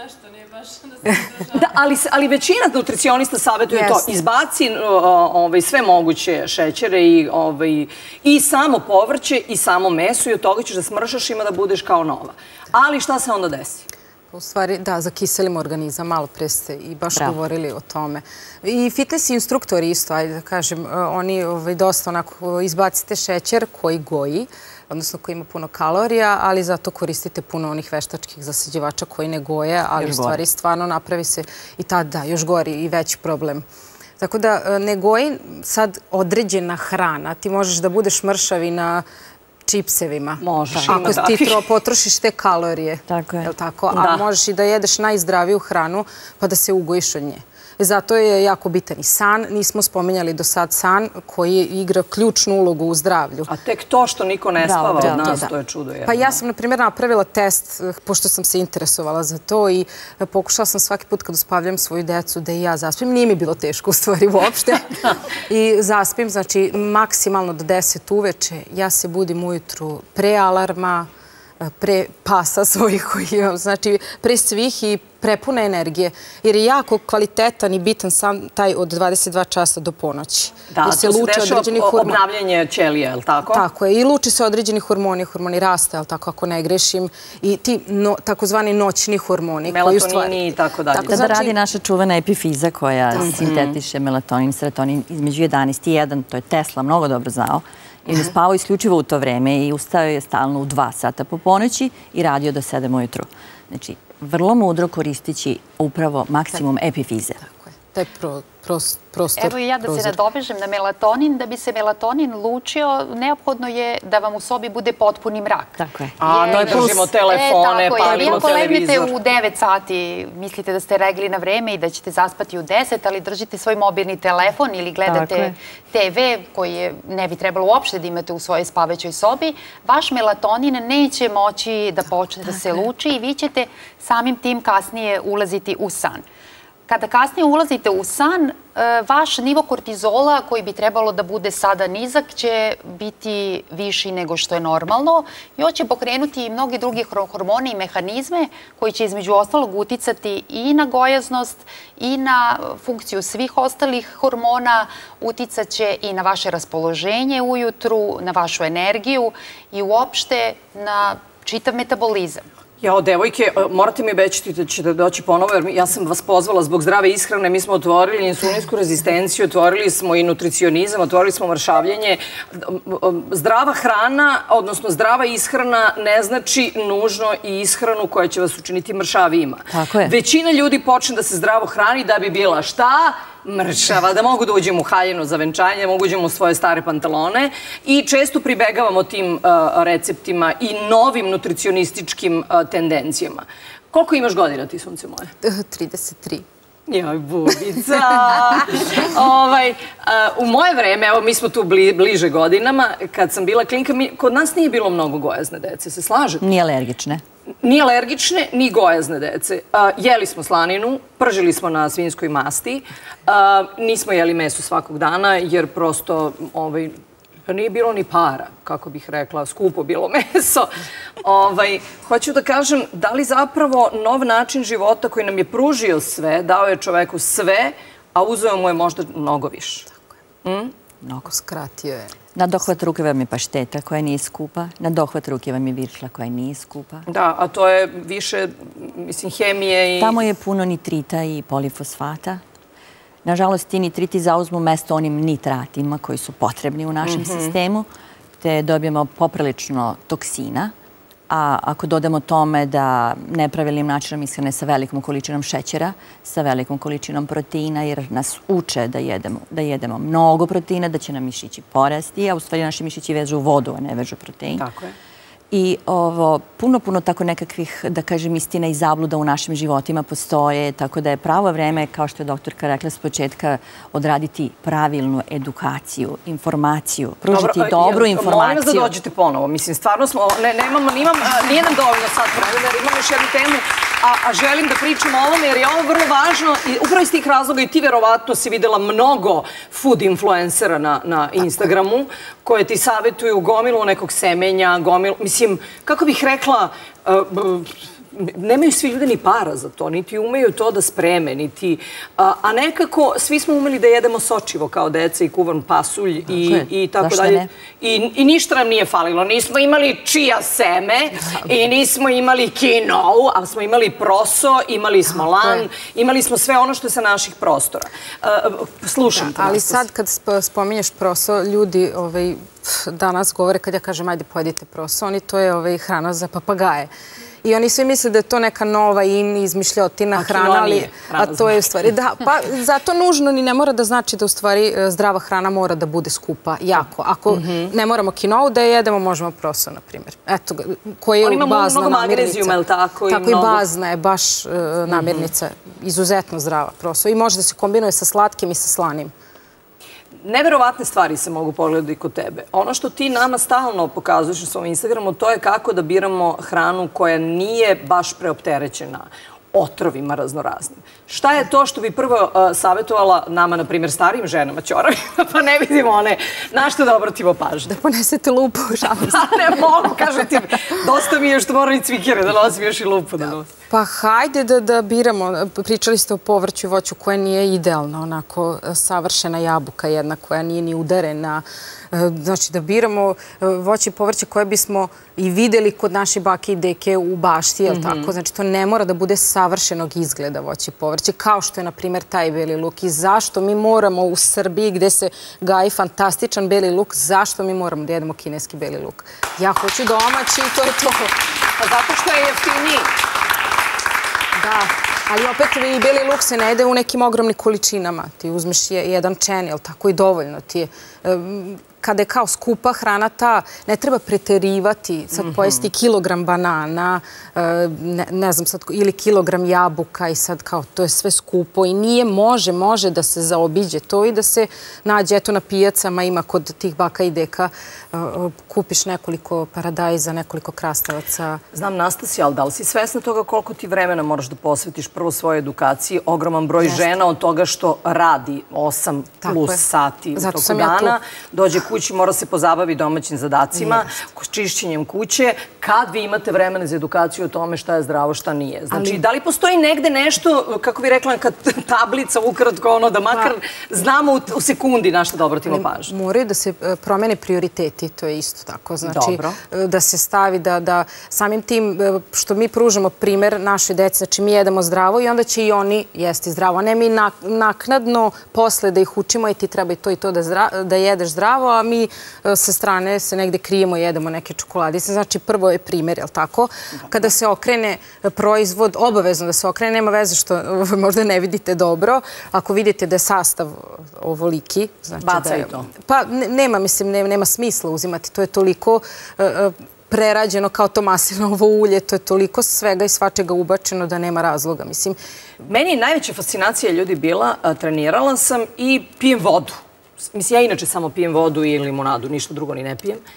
Da, ali većina nutricionista savjetuje to. Izbaci sve moguće šećere i samo povrće i samo meso i od toga ćeš da smršaš, ima da budeš kao nova. Ali šta se onda desi? U stvari, da, zakiselimo organizam, malo pre ste i baš govorili o tome. I fitness instruktori isto, ajde da kažem, oni dosta onako izbacite šećer koji goji, odnosno koji ima puno kalorija, ali zato koristite puno onih veštačkih zasađivača koji ne goje, ali u stvari stvarno napravi se i tad, da, još gori i veći problem. Tako da ne goji sad određena hrana, ti možeš da budeš mršav i na čipsevima. Možeš, ima takvih. Ako ti potrošiš te kalorije. Tako je. A možeš i da jedeš najzdraviju hranu pa da se ugojiš od nje. Zato je jako bitan i san. Nismo spominjali do sad san koji igra ključnu ulogu u zdravlju. A tek to što niko ne spava od nas, to je čudo. Pa ja sam, na primjer, napravila test, pošto sam se interesovala za to i pokušala sam svaki put kad uspavljam svoju decu da i ja zaspim. Nije mi bilo teško u stvari uopšte. I zaspim, znači, maksimalno do 10 uveče. Ja se budim ujutru pre alarma, pre pasa svojih koji imam, znači pre svih i prepune energije, jer je jako kvalitetan i bitan sam taj od 22 časa do ponoći. Da, to se dešava obnavljanje ćelija, je li tako? Tako je, i luči se određeni hormoni, hormoni rasta, je li tako, ako ne grešim, i ti takozvani noćni hormoni. Melatonini i tako dalje. Tada radi naša čuvena epifiza koja sintetiše melatonin, serotonin između 11 i 1, to je Tesla mnogo dobro znao. I spavao isključivo u to vreme i ustao je stalno u 2 sata po ponoći i radio do 7 ujutru. Znači, vrlo mudro koristići upravo maksimum epifize. Tako je. Taj prostor. Evo i ja da se nadovežem na melatonin. Da bi se melatonin lučio, neophodno je da vam u sobi bude potpuni mrak. Tako je. A ne držimo telefone, palimo televizor. Ako legnete u 9 sati, mislite da ste regli na vreme i da ćete zaspati u 10, ali držite svoj mobilni telefon ili gledate TV koji ne bi trebalo uopšte da imate u svojoj spavaćoj sobi, vaš melatonin neće moći da počne da se luči i vi ćete samim tim kasnije ulaziti u san. Kada kasnije ulazite u san, vaš nivo kortizola, koji bi trebalo da bude sada nizak, će biti viši nego što je normalno i on će pokrenuti i mnogi drugi hormoni i mehanizme koji će između ostalog uticati i na gojaznost i na funkciju svih ostalih hormona, uticat će i na vaše raspoloženje ujutru, na vašu energiju i uopšte na čitav metabolizam. Jao, devojke, morate mi obećati da ćete doći ponovo, jer ja sam vas pozvala zbog zdrave ishrane. Mi smo otvorili insulinsku rezistenciju, otvorili smo i nutricionizam, otvorili smo mršavljenje. Zdrava hrana, odnosno zdrava ishrana, ne znači nužno i ishranu koja će vas učiniti mršavijima. Tako je. Većina ljudi počne da se zdravo hrani da bi bila šta? Mršava, da mogu da uđem u haljinu za venčanje, da mogu da uđem u svoje stare pantalone i često pribegavamo tim receptima i novim nutricionističkim tendencijama. Koliko imaš godina ti, sunce moje? 33. Joj, bubica. U moje vreme, evo mi smo tu bliže godinama, kad sam bila klinka, kod nas nije bilo mnogo gojazne dece, se slažete? Nije alergične. Ni alergične, ni gojazne dece. Jeli smo slaninu, pržili smo na svinjskoj masti, nismo jeli meso svakog dana, jer prosto nije bilo ni para, kako bih rekla, skupo bilo meso. Hoću da kažem, da li zapravo nov način života koji nam je pružio sve, dao je čoveku sve, a uzeo mu je možda mnogo više? Tako je. Mnogo skratio je. Na dohvat ruke vam je pašteta koja nije skupa, na dohvat ruke vam je viršla koja nije skupa. Da, a to je više, mislim, hemije i... Tamo je puno nitrita i polifosfata. Nažalost, ti nitriti zauzmu mesto onim nitratima koji su potrebni u našem sistemu, te dobijemo poprilično toksina. A ako dodamo tome da nepravilnim načinom ishrane sa velikom količinom šećera, sa velikom količinom proteina, jer nas uče da jedemo mnogo proteina, da će nam mišići porasti, a u stvari naši mišići vežu vodu, a ne vežu protein. Tako je. I puno takvo nekakvih, da kažem, istina i zabluda u našim životima postoje, tako da je pravo vreme, kao što je doktorka rekla s početka, odraditi pravilnu edukaciju, informaciju, pružiti dobru informaciju. Molim vas da dođete ponovo. Mislim, stvarno smo, nije nam dovoljno sad vremena, jer imam još jednu temu, a želim da pričam o ovome, jer je ovo vrlo važno i upravo iz tih razloga i ti verovatno si videla mnogo food influencera na Instagramu, koje ti savjetuju gomilu nekog semenja, mislim, kako bih rekla, nemaju svi ljudi ni para za to, niti umeju to da spreme, niti... A nekako svi smo umeli da jedemo sočivo kao deca i kuvan pasulj i tako dalje. I ništa nam nije falilo. Nismo imali čija seme i nismo imali quinoa, ali smo imali proso, imali smo lan, imali smo sve ono što je sa naših prostora. Slušam te. Ali sad kad spominješ proso, ljudi danas govore kad ja kažem ajde pojedite proso, to je hrana za papagaje. I oni svi misle da je to neka nova izmišljotina hrana, a to je u stvari... Da, pa zato nužno ni ne mora da znači da u stvari zdrava hrana mora da bude skupa jako. Ako ne moramo quinoa da jedemo, možemo proso, na primjer. Eto, koja je bazna namirnica. Mnogo magnezijuma, je li tako? Tako i bazna je baš namirnica. Izuzetno zdrava proso. I može da se kombinuje sa slatkim i sa slanim. Neverovatne stvari se mogu pogledati kod tebe. Ono što ti nama stalno pokazuješ na svom Instagramu, to je kako da biramo hranu koja nije baš preopterećena otrovima raznoraznim. Šta je to što bi prvo savjetovala nama, na primjer, starijim ženama, ćoravima, pa ne vidimo one, na što da obratimo pažnju? Da ponesete lupu, šalim se. Ne mogu, kažem ti, dosta mi je što moram i cvikere da nosim još i lupu da nosim. Pa hajde da biramo. Pričali ste o povrću i voću koje nije idealno, onako savršena jabuka jedna koja nije ni udarena. Znači da biramo voće i povrće koje bismo i videli kod naše bake i deke u bašti, jel tako? Znači to ne mora da bude savršenog izgleda voće i povrće, kao što je, na primjer, taj beli luk. I zašto mi moramo u Srbiji, gde se gaji fantastičan beli luk, zašto mi moramo da jedemo kineski beli luk? Ja hoću domaći i to je to. Pa zato što je jeftiniji. Da, ali opet i beli luk se ne jede u nekim ogromnim količinama. Ti uzmeš jedan čen, jel tako, i dovoljno ti je. Kada je kao skupa hrana ta, ne treba preterivati, sad pojesti kilogram banana, ne znam sad, ili kilogram jabuka i sad kao to je sve skupo i nije može da se zaobiđe to i da se nađe, eto na pijacama ima kod tih baka i deka, kupiš nekoliko paradajza, nekoliko krastavaca. Znam, Nastasija, ali da li si svesna toga koliko ti vremena moraš da posvetiš prvo svojoj edukaciji, ogroman broj žena od toga što radi 8 plus sati u toku dana, dođe kući, mora se pozabaviti domaćim zadacima, čišćenjem kuće, kad vi imate vremena za edukaciju o tome šta je zdravo, šta nije. Znači, da li postoji negde nešto, kako bi rekla, kad tablica ukratko, ono da makar znamo u sekundi na što da obratimo pažnju? Moraju da se promene prioriteti, to je isto tako. Znači, da se stavi da samim tim što mi pružamo primer našoj deci, znači mi jedemo zdravo i onda će i oni jesti zdravo, a ne mi naknadno posle da ih učimo i ti treba i to da jedeš zdravo, a mi sa strane se negde krijemo i jedemo neke čokoladice. Znači, prvo je primjer, jel tako? Kada se okrene proizvod, obavezno da se okrene, nema veze što možda ne vidite dobro. Ako vidite da je sastav ovoliki, znači bacaj to. Pa nema, mislim, nema smisla uzimati. To je toliko prerađeno kao to maslinovo ulje, to je toliko svega i svačega ubačeno da nema razloga, mislim. Meni je najveća fascinacija ljudi bila, trenirala sam i pijem vodu. Mislim, ja inače samo pijem vodu i limonadu, ništa drugo ni ne pijem.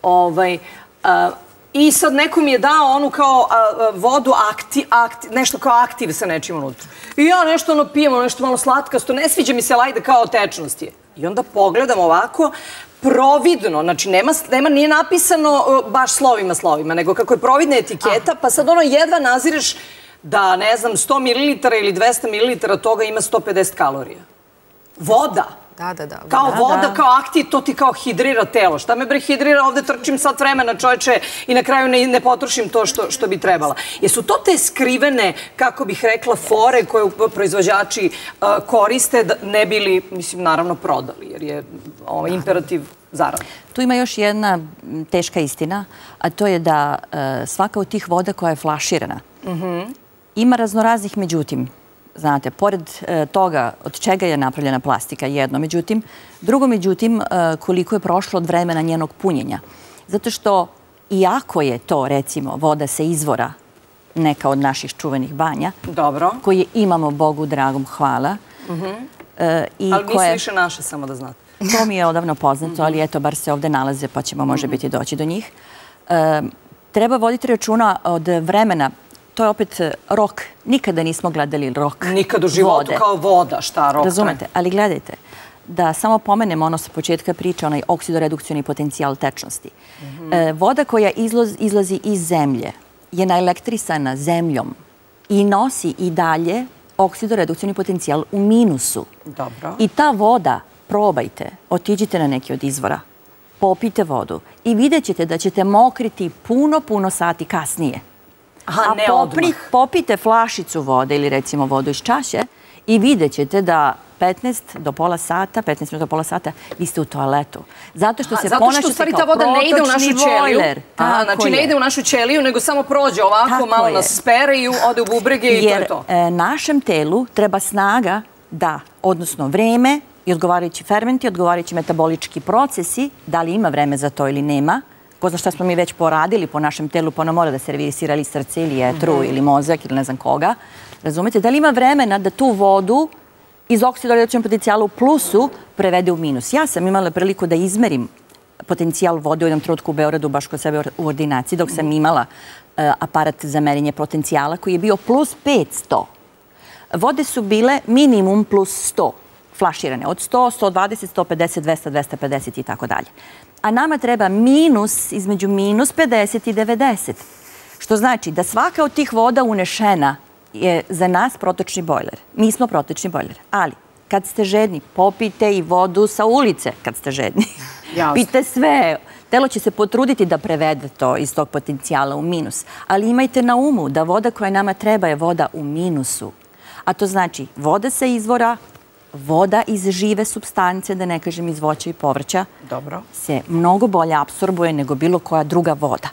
I sad neko mi je dao onu kao vodu, nešto kao aktiv sa nečim unutra. I ja nešto ono pijem, nešto malo slatkasto, ne sviđa mi se, lajde kao tečnost je. I onda pogledam ovako, providno, znači nije napisano baš slovima, nego kako je providna etiketa, pa sad ono jedva nazireš da, ne znam, 100 ml ili 200 ml toga ima 150 kalorija. Voda. Da. Kao voda, kao aktiv, to ti kao hidrira telo. Šta me bre hidrira? Ovde trčim sat vremena, čovječe, i na kraju ne potrošim to što bi trebala. Jesu to te skrivene, kako bih rekla, fore koje proizvođači koriste da ne bili, mislim, naravno prodali, jer je imperativ zarada. Tu ima još jedna teška istina, a to je da svaka od tih voda koja je flaširana ima raznoraznih međutim. Znate, pored toga od čega je napravljena plastika, jedno međutim, drugo međutim koliko je prošlo od vremena njenog punjenja. Zato što iako je to, recimo, voda sa izvora, neka od naših čuvenih banja, koje imamo, Bogu dragom, hvala. Ali nisu više naše, samo da znate. To mi je odavno poznato, ali eto, bar se ovde nalaze, pa ćemo može biti doći do njih. Treba voditi računa od vremena. To je opet rok. Nikada nismo gledali rok vode. Nikad u životu kao voda, šta rok. Razumete, ali gledajte, da samo pomenemo ono sa početka priče, onaj oksidoredukcioni potencijal tečnosti. Voda koja izlazi iz zemlje je naelektrisana zemljom i nosi i dalje oksidoredukcioni potencijal u minusu. Dobro. I ta voda, probajte, otiđite na neki od izvora, popijte vodu i vidjet ćete da ćete mokriti puno sati kasnije. A popijte flašicu vode ili recimo vodu iz čaše i vidjet ćete da 15 do pola sata vi ste u toaletu. Zato što se ponašate kao protočni bojler. Znači ne ide u našu ćeliju, nego samo prođe ovako, malo nas spere i ode u bubrege i to je to. Jer našem telu treba snaga da, odnosno vreme i odgovarajući fermenti, odgovarajući metabolički procesi, da li ima vreme za to ili nema. Ko zna šta smo mi već poradili po našem telu, pa ono mora da servisira ili srce ili jetru ili mozak ili ne znam koga. Razumete? Da li ima vremena da tu vodu iz oksidoredukcionog potencijala u plusu prevede u minus? Ja sam imala priliku da izmerim potencijal vode u jednom trenutku u Beogradu, baš kod sebe u ordinaciji, dok sam imala aparat za merenje potencijala koji je bio plus 500. Vode su bile minimum plus 100 flaširane. Od 100, 120, 150, 200, 250 i tako dalje. A nama treba minus, između minus 50 i 90. Što znači da svaka od tih voda unešena je za nas protočni bojler. Mi smo protočni bojler. Ali kad ste žedni, popijte i vodu sa ulice kad ste žedni. Pijte sve. Telo će se potruditi da prevede to iz tog potencijala u minus. Ali imajte na umu da voda koja nama treba je voda u minusu. A to znači voda sa izvora, voda iz žive supstance, da ne kažem iz voća i povrća, se mnogo bolje apsorbuje nego bilo koja druga voda.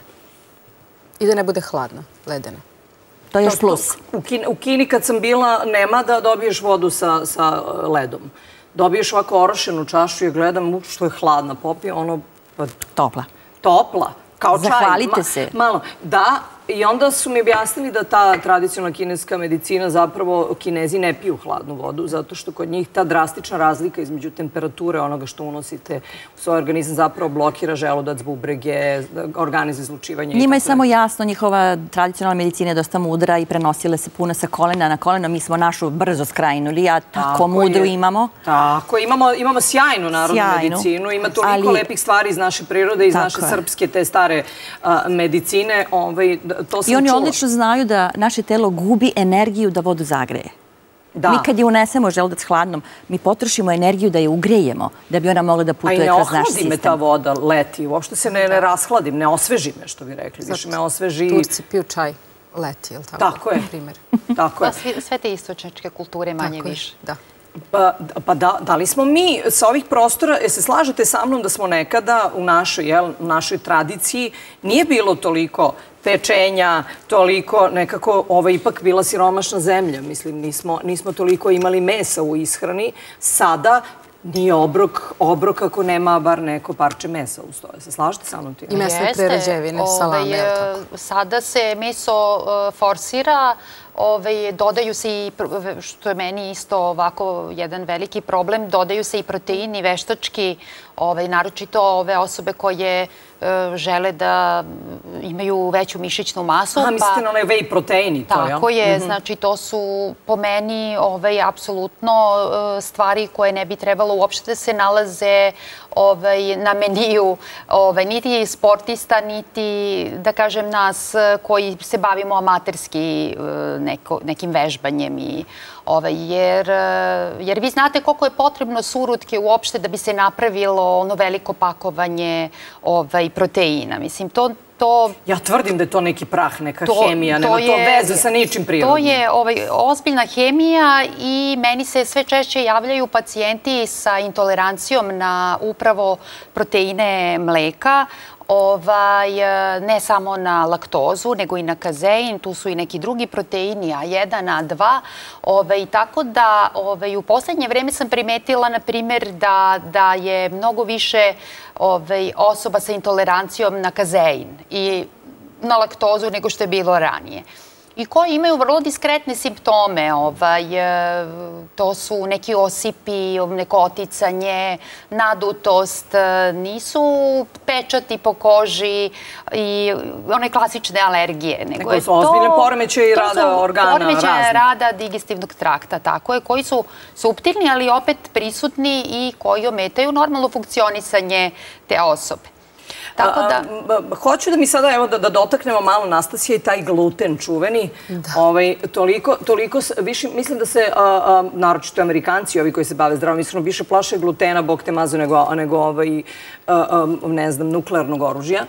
I da ne bude hladna, ledena. To je još plus. U Kini kad sam bila, nema da dobiješ vodu sa ledom. Dobiješ ovako orošenu čašu i gledam što je hladna, popije ono... Topla. Topla, kao čaj. Zahvalite se. Malo, da. I onda su mi objasnili da ta tradicionalna kineska medicina, zapravo Kinezi ne piju hladnu vodu, zato što kod njih ta drastična razlika između temperature onoga što unosite u svoj organizam zapravo blokira želudac, bubrege, organe za izlučivanje. Njima je samo jasno, njihova tradicionalna medicina je dosta mudra i prenosile se puno sa kolena na koleno. Mi smo našu brzo skrajnuli, a tako mudru imamo. Tako, imamo sjajnu narodnu medicinu, ima toliko lepih stvari iz naše prirode, iz naše srpske, te stare medicine. I oni odlično znaju da naše telo gubi energiju da vodu zagreje. Mi kad je unesemo želudac hladnom, mi potrošimo energiju da je ugrejemo, da bi ona mogla da putuje kroz naš sistem. A i ne ohladi me ta voda leti, uopšte se ne rashladim, ne osveži me, što bi rekli. Više me osveži... Turci piju čaj leti, je li tako? Tako je. Tako je. Sve te istočničke kulture manje više. Da. Pa da li smo mi sa ovih prostora, se slažete sa mnom da smo nekada u našoj tradiciji nije bilo toliko pečenja, toliko nekako, ovo je ipak bila siromašna zemlja, mislim, nismo toliko imali mesa u ishrani. Sada nije obrok ako nema bar neko parče mesa uz to. Se slažete sa mnom ti? I mesne prerađevine, salame, je li tako? Sada se meso forsira, dodaju se i, što je meni isto ovako jedan veliki problem, dodaju se i proteini veštački, naročito ove osobe koje žele da imaju veću mišićnu masu. Mislite na onaj whey proteini, to je? Tako je, znači to su po meni apsolutno stvari koje ne bi trebalo uopšte da se nalaze na meniju niti sportista, niti, da kažem, nas koji se bavimo amaterski nekim vežbanjem. Jer vi znate koliko je potrebno surutke uopšte da bi se napravilo ono veliko pakovanje proteina. Mislim, to... Ja tvrdim da je to neki prah, neka hemija, nema to veze sa ničim prirodnim. To je ozbiljna hemija i meni se sve češće javljaju pacijenti sa intolerancijom na upravo proteine mleka, ne samo na laktozu, nego i na kazein, tu su i neki drugi proteini, A1, A2, i tako da u poslednje vreme sam primetila, na primjer, da je mnogo više osoba sa intolerancijom na kazein i na laktozu nego što je bilo ranije. I koji imaju vrlo diskretne simptome. To su neki osipi, neko oticanje, nadutost, nisu pečati po koži i one klasične alergije. Nego su ozbiljne poremećaje rada organa raznih. Poremećaje rada digestivnog trakta, tako je, koji su suptilni, ali opet prisutni i koji ometaju normalno funkcionisanje te osobe. Hoću da mi sada, evo, da dotaknemo malo, Nastasija, i taj gluten čuveni. Toliko, više, mislim da se, naročito Amerikanci, ovi koji se bave zdravom ishranom, više plaše glutena, bog te mazu, nego, ne znam, nuklearnog oružja.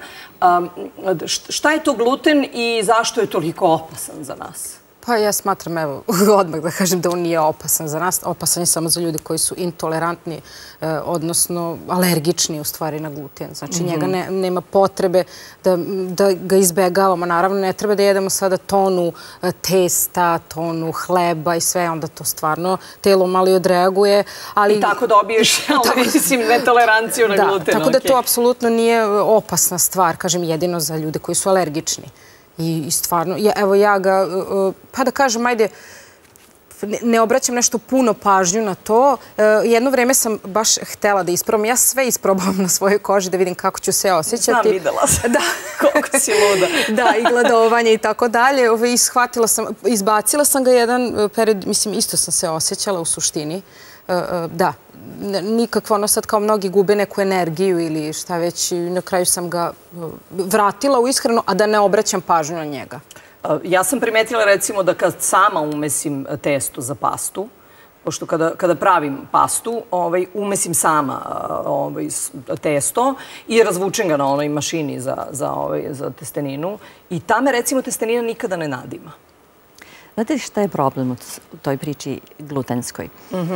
Šta je to gluten i zašto je toliko opasan za nas? Pa ja smatram, evo, odmah da kažem da on nije opasan za nas. Opasan je samo za ljude koji su intolerantni, odnosno alergični u stvari na gluten. Znači njega nema potrebe da ga izbegavamo. Naravno, ne treba da jedemo sada tonu testa, tonu hleba i sve, onda to stvarno telo malo i odreaguje. I tako dobiješ, mislim, netoleranciju na gluten. Tako da to apsolutno nije opasna stvar, kažem, jedino za ljude koji su alergični. I stvarno, evo ja ga, pa da kažem, ajde, ne obraćam nešto puno pažnju na to. Jedno vreme sam baš htela da isprobam. Ja sve isprobavam na svojoj koži da vidim kako ću se osjećati. Znam, videla sam. Koliko si luda. Da, i gladovanje i tako dalje. Izbacila sam ga jedan period, mislim, isto sam se osjećala u suštini. Da, nikakvo, ono sad kao mnogi gube neku energiju ili šta već, na kraju sam ga vratila u ishranu, a da ne obraćam pažnju na njega. Ja sam primetila, recimo, da kad sama umesim testo za pastu, pošto kada pravim pastu, umesim sama testo i razvučem ga na onoj mašini za testeninu i ta me, recimo, testenina nikada ne nadima. Znate šta je problem u toj priči glutenskoj?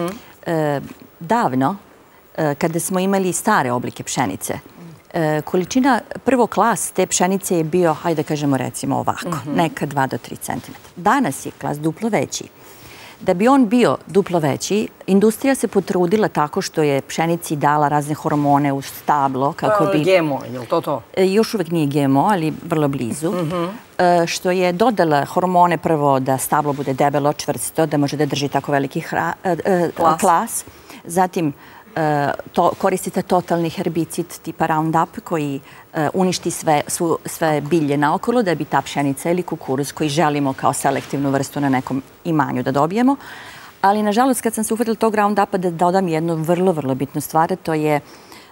Davno, kada smo imali stare oblike pšenice, količina prvo klas te pšenice je bio, hajde da kažemo recimo ovako, neka 2 do 3 cm. Danas je klas duplo veći. Da bi on bio duplo veći, industrija se potrudila tako što je pšenici dala razne hormone u stablo. GMO, je li to? Još uvek nije GMO, ali vrlo blizu. Što je dodala hormone prvo da stablo bude debelo, čvrsto, da može da drži tako veliki klas. Zatim koristite totalni herbicid tipa Roundup koji uništi sve bilje naokolo da bi ta pšenica ili kukuruz koji želimo kao selektivnu vrstu na nekom imanju da dobijemo. Ali, nažalost, kad sam se uhvatila tog Roundupa da dodam jednu vrlo, vrlo bitnu stvar, to je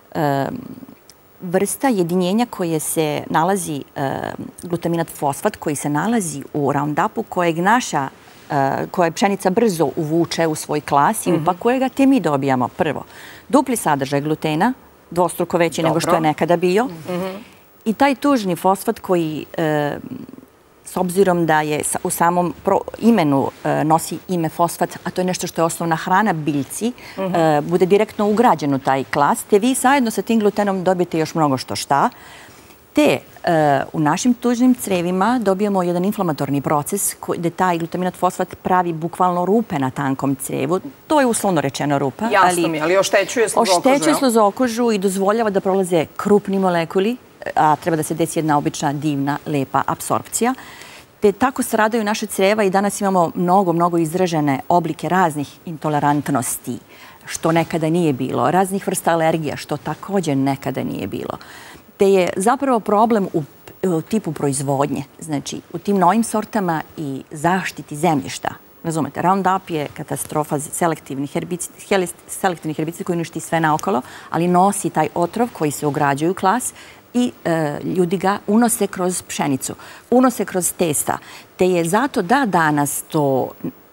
vrsta jedinjenja koje se nalazi, glutaminat fosfat, koji se nalazi u Roundupu, koje pšenica brzo uvuče u svoj klas i pa kojega te mi dobijamo. Prvo, dupli sadržaj glutena, dvostruko veći nego što je nekada bio. I taj tužni fosfat koji, s obzirom da je u samom imenu nosi ime fosfat, a to je nešto što je osnovna hrana biljci, bude direktno ugrađen u taj klas, te vi zajedno sa tim glutenom dobijete još mnogo što šta. Te U našim tužnim crevima dobijamo jedan inflamatorni proces gde taj glutaminat fosfat pravi bukvalno rupe na tankom crevu. To je uslovno rečeno rupa. Jasno mi, ali oštećuje sluzokožu. Oštećuje sluzokožu i dozvoljava da prolaze krupni molekuli, a treba da se desi jedna obična, divna, lepa apsorpcija. Te tako stradaju naše creva i danas imamo mnogo izražene oblike raznih intolerantnosti, što nekada nije bilo, raznih vrsta alergija, što također nekada nije bilo. Te je zapravo problem u tipu proizvodnje, znači u tim novim sortama i zaštiti zemljišta. Razumete, Roundup je katastrofa selektivnih herbicida koji uništi sve naokolo, ali nosi taj otrov koji se ugrađuje u klas i ljudi ga unose kroz pšenicu, unose kroz testa. Te je zato da danas to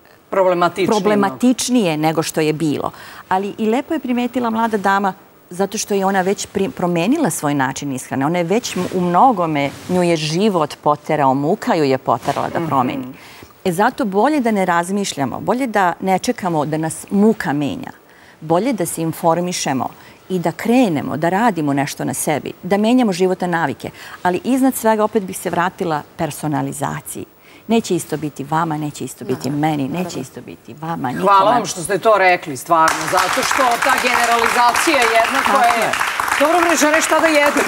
problematičnije nego što je bilo. Ali i lepo je primetila mlada dama zato što je ona već promenila svoj način ishrane. Ona je već u mnogome, nju je život poterao, muka ju je poterala da promeni. Zato bolje da ne razmišljamo, bolje da ne čekamo da nas muka menja, bolje da se informišemo i da krenemo, da radimo nešto na sebi, da menjamo životne navike. Ali iznad svega opet bih se vratila personalizaciji. Neće isto biti vama, neće isto biti meni, neće isto biti vama, nikome. Hvala vam što ste to rekli, stvarno, zato što ta generalizacija jedna koja je... Dobro bre, žene, šta da jedem?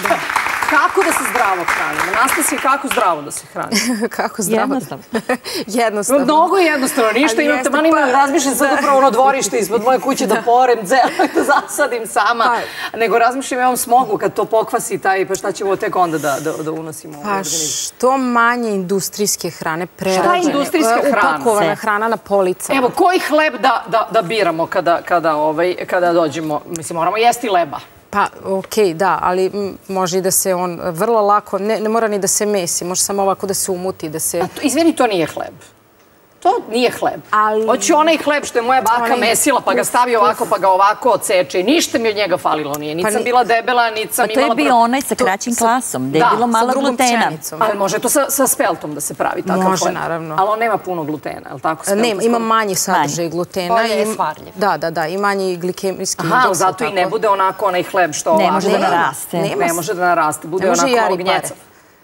Kako da se zdravo hranimo? Nastasija, kako zdravo da se hranimo? Kako zdravo? Jednostavno. Mnogo je jednostavno. Ništa imam tamo, razmišljam sad upravo ono dvorište ispod moje kuće da porem, da zasadim sama. Nego razmišljam, imam smogu kad to pokvasi taj, pa šta ćemo tek onda da unosimo u organizam? Što manje industrijske hrane, šta je industrijska hrana? Upakovana hrana na policama. Evo, koji hleb da biramo kada dođemo? Mislim, moramo jesti leba. Pa, okej, da, ali može i da se on vrlo lako, ne mora ni da se mesi, može samo ovako da se umuti, da se... Izvini, to nije hleb. To nije hleb. Hoću onaj hleb što je moja baka mesila, pa ga stavi ovako, pa ga ovako odseče. I ništa mi od njega falilo nije. Niti sam bila debela, niti sam imala... A to je bio onaj sa kraćim klasom, gde je bilo malo glutena. Ali može to sa speltom da se pravi takav hleb. Može, naravno. Ali on nema puno glutena, je li tako? Nema, ima manji sadržaj glutena. Bolje je svarljiv. Da, i manji glikemijski indeks. Aha, zato i ne bude onako onaj hleb što... Ne može da naraste. Ne može da naraste, bude onako malo gnjecav.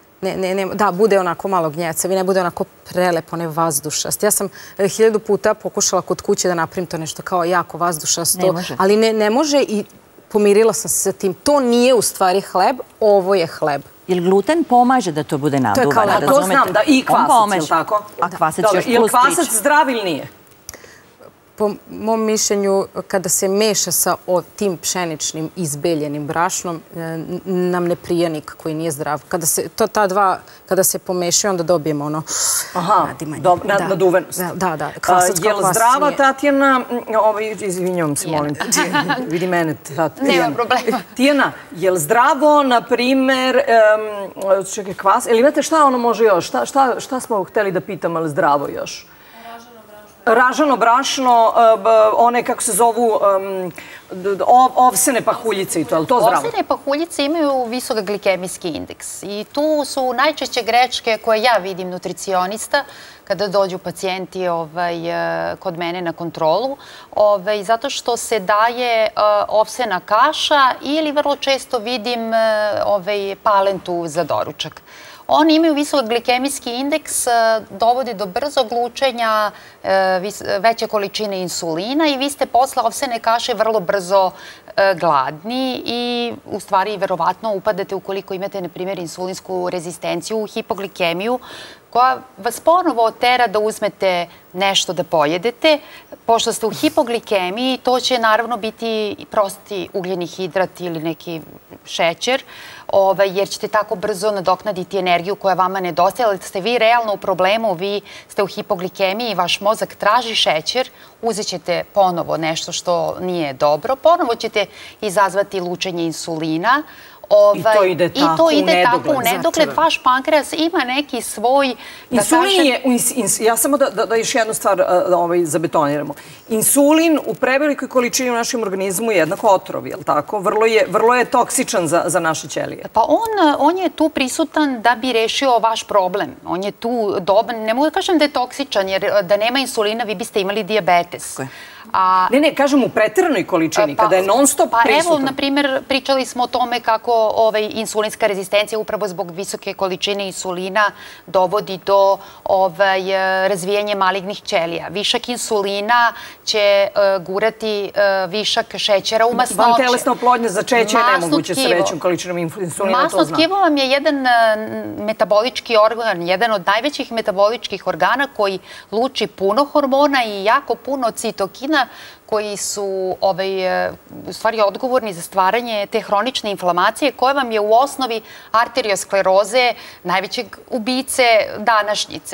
Da, bude onako malo gnjecav i ne bude onako prelep, onaj vazdušast. Ja sam 1000 puta pokušala kod kuće da napravim to nešto kao jako vazdušasto, ali ne može i pomirila sam se sa tim. To nije u stvari hleb, ovo je hleb. Jer gluten pomaže da to bude naduvano? To znam, da i kvasac, je li tako? A kvasac još plus priče. Je li kvasac zdrav ili nije? Po mom mišljenju, kada se meša sa tim pšeničnim izbeljenim brašnom, nam ne prija nikak koji nije zdrav. Ta dva, kada se pomešaju, onda dobijemo ono... Aha, naduvenost. Da, kvasac. Je li zdrava, Tatjana, izvinjavam se, molim, vidi mene, Nema problema. Tijana, je li zdravo, na primer, čekaj, kvas, ili imate šta ono može još? Šta smo hteli da pitamo, je li zdravo još? Ražano brašno, one, kako se zovu, ovsene pahuljice i to, je li to zdravo? Ovsene pahuljice imaju visok glikemijski indeks i tu su najčešće greške koje ja vidim nutricionista kada dođu pacijenti kod mene na kontrolu, zato što se daje ovsena kaša ili vrlo često vidim palentu za doručak. Oni imaju visok glikemijski indeks, dovodi do brzog lučenja, veće količine insulina i vi ste posle ovsene kaše vrlo brzo gladni i u stvari verovatno upadate ukoliko imate, na primjer, insulinsku rezistenciju, hipoglikemiju, koja vas ponovo tera da uzmete nešto da pojedete. Pošto ste u hipoglikemiji, to će naravno biti prosti ugljeni hidrat ili neki šećer, jer ćete tako brzo nadoknaditi energiju koja vama nedostaje, ali ste vi realno u problemu, vi ste u hipoglikemiji, vaš mozak traži šećer, uzet ćete ponovo nešto što nije dobro, ponovo ćete izazvati lučenje insulina, I to ide tako u nedogled. Vaš pankreas ima neki svoj... Insulin je... Ja samo da još jednu stvar zabetoniramo. Insulin u prevelikoj količini u našem organizmu je jednako otrov, je li tako? Vrlo je toksičan za naše ćelije. Pa on je tu prisutan da bi rešio vaš problem. On je tu dobar... Ne mogu da kažem da je toksičan, jer da nema insulina vi biste imali dijabetes. Ne, kažem u pretiranoj količini, kada je non stop prisutan. Pa evo, na primjer, pričali smo o tome kako insulinska rezistencija upravo zbog visoke količine insulina dovodi do razvijanja malignih ćelija. Višak insulina će gurati višak šećera u masnoće. Vantelesna oplodnja začeće je nemoguće sa većom količinom insulina, to znam. Masno tkivo vam je jedan metabolički organ, jedan od najvećih metaboličkih organa koji luči puno hormona i jako puno citokina koji su u stvari odgovorni za stvaranje te hronične inflamacije koja vam je u osnovi arterioskleroze najvećeg ubice današnjice.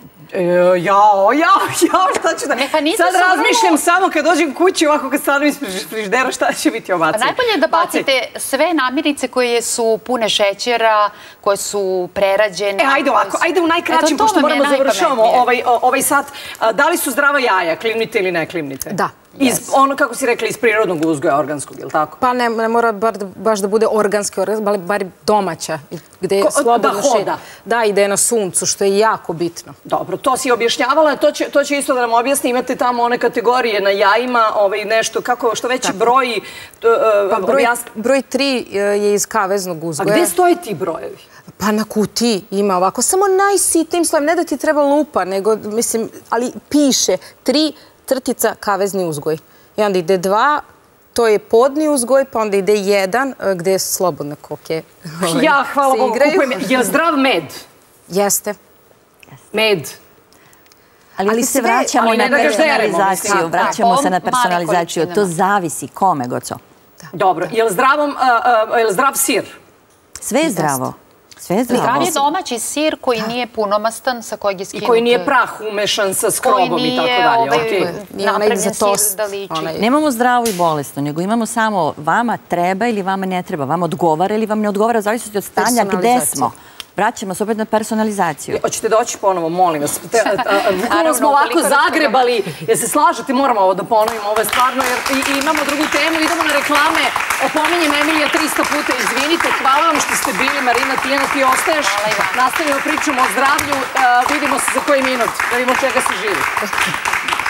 Šta ću da... Sad razmišljam samo kad dođem kući ovako kad stanem ispred frižidera šta će biti ovacije. Najbolje je da bacite sve namirnice koje su pune šećera, koje su prerađene. Ajde ovako, ajde u najkraćim, pošto moramo završavamo ovaj sat. Da li su zdrava jaja, klimnite ili ne klimnite? Da. Ono, kako si rekla, iz prirodnog uzgoja organskog, ili tako? Pa ne mora baš da bude organski, bar domaća, gde je slobodno hoda. Da, i da je na suncu, što je jako bitno. Dobro, to si objašnjavala, to će isto da nam objasni. Imate tamo one kategorije na jajima, nešto, što veći broj... Broj 3 je iz kaveznog uzgoja. A gde stoje ti brojevi? Pa na kutiji ima ovako, samo najsitnijim slojem, ne da ti treba lupa, nego, mislim, ali piše 3 crtica kavezni uzgoj. I onda ide 2, to je podni uzgoj, pa onda ide 1, gde je slobodne koke. Ja, hvala Bogu, kupujem. Je li zdrav med? Jeste. Med. Ali se vraćamo na personalizaciju. Vraćamo se na personalizaciju. To zavisi kome, Goco. Dobro. Je li zdrav sir? Sve je zdravo. Sve je zdravo. Zdrav je domaći sir koji nije punomastan, sa kojeg je skinut. I koji nije prah umešan sa skrobom i tako dalje. Napravljen sir da liči. Nemamo zdravu i bolesnu, nego imamo samo vama treba ili vama ne treba, vama odgovara ili vam ne odgovara, zavisno od stanja gde smo. Vraćamo se opet na personalizaciju. Hoćete doći ponovo, molim vas. Bukvalno smo ovako zagrebali. Jer se slažete, moramo ovo da ponovimo. Ovo je stvarno, jer imamo drugu temu. Idemo na reklame. Opominjem Emilija 300 puta. Izvinite, hvala vam što ste bili. Marina, Tijana, ti ostaješ. Nastavimo pričamo o zdravlju. Vidimo se za koji minut. Da vidimo čega se živi.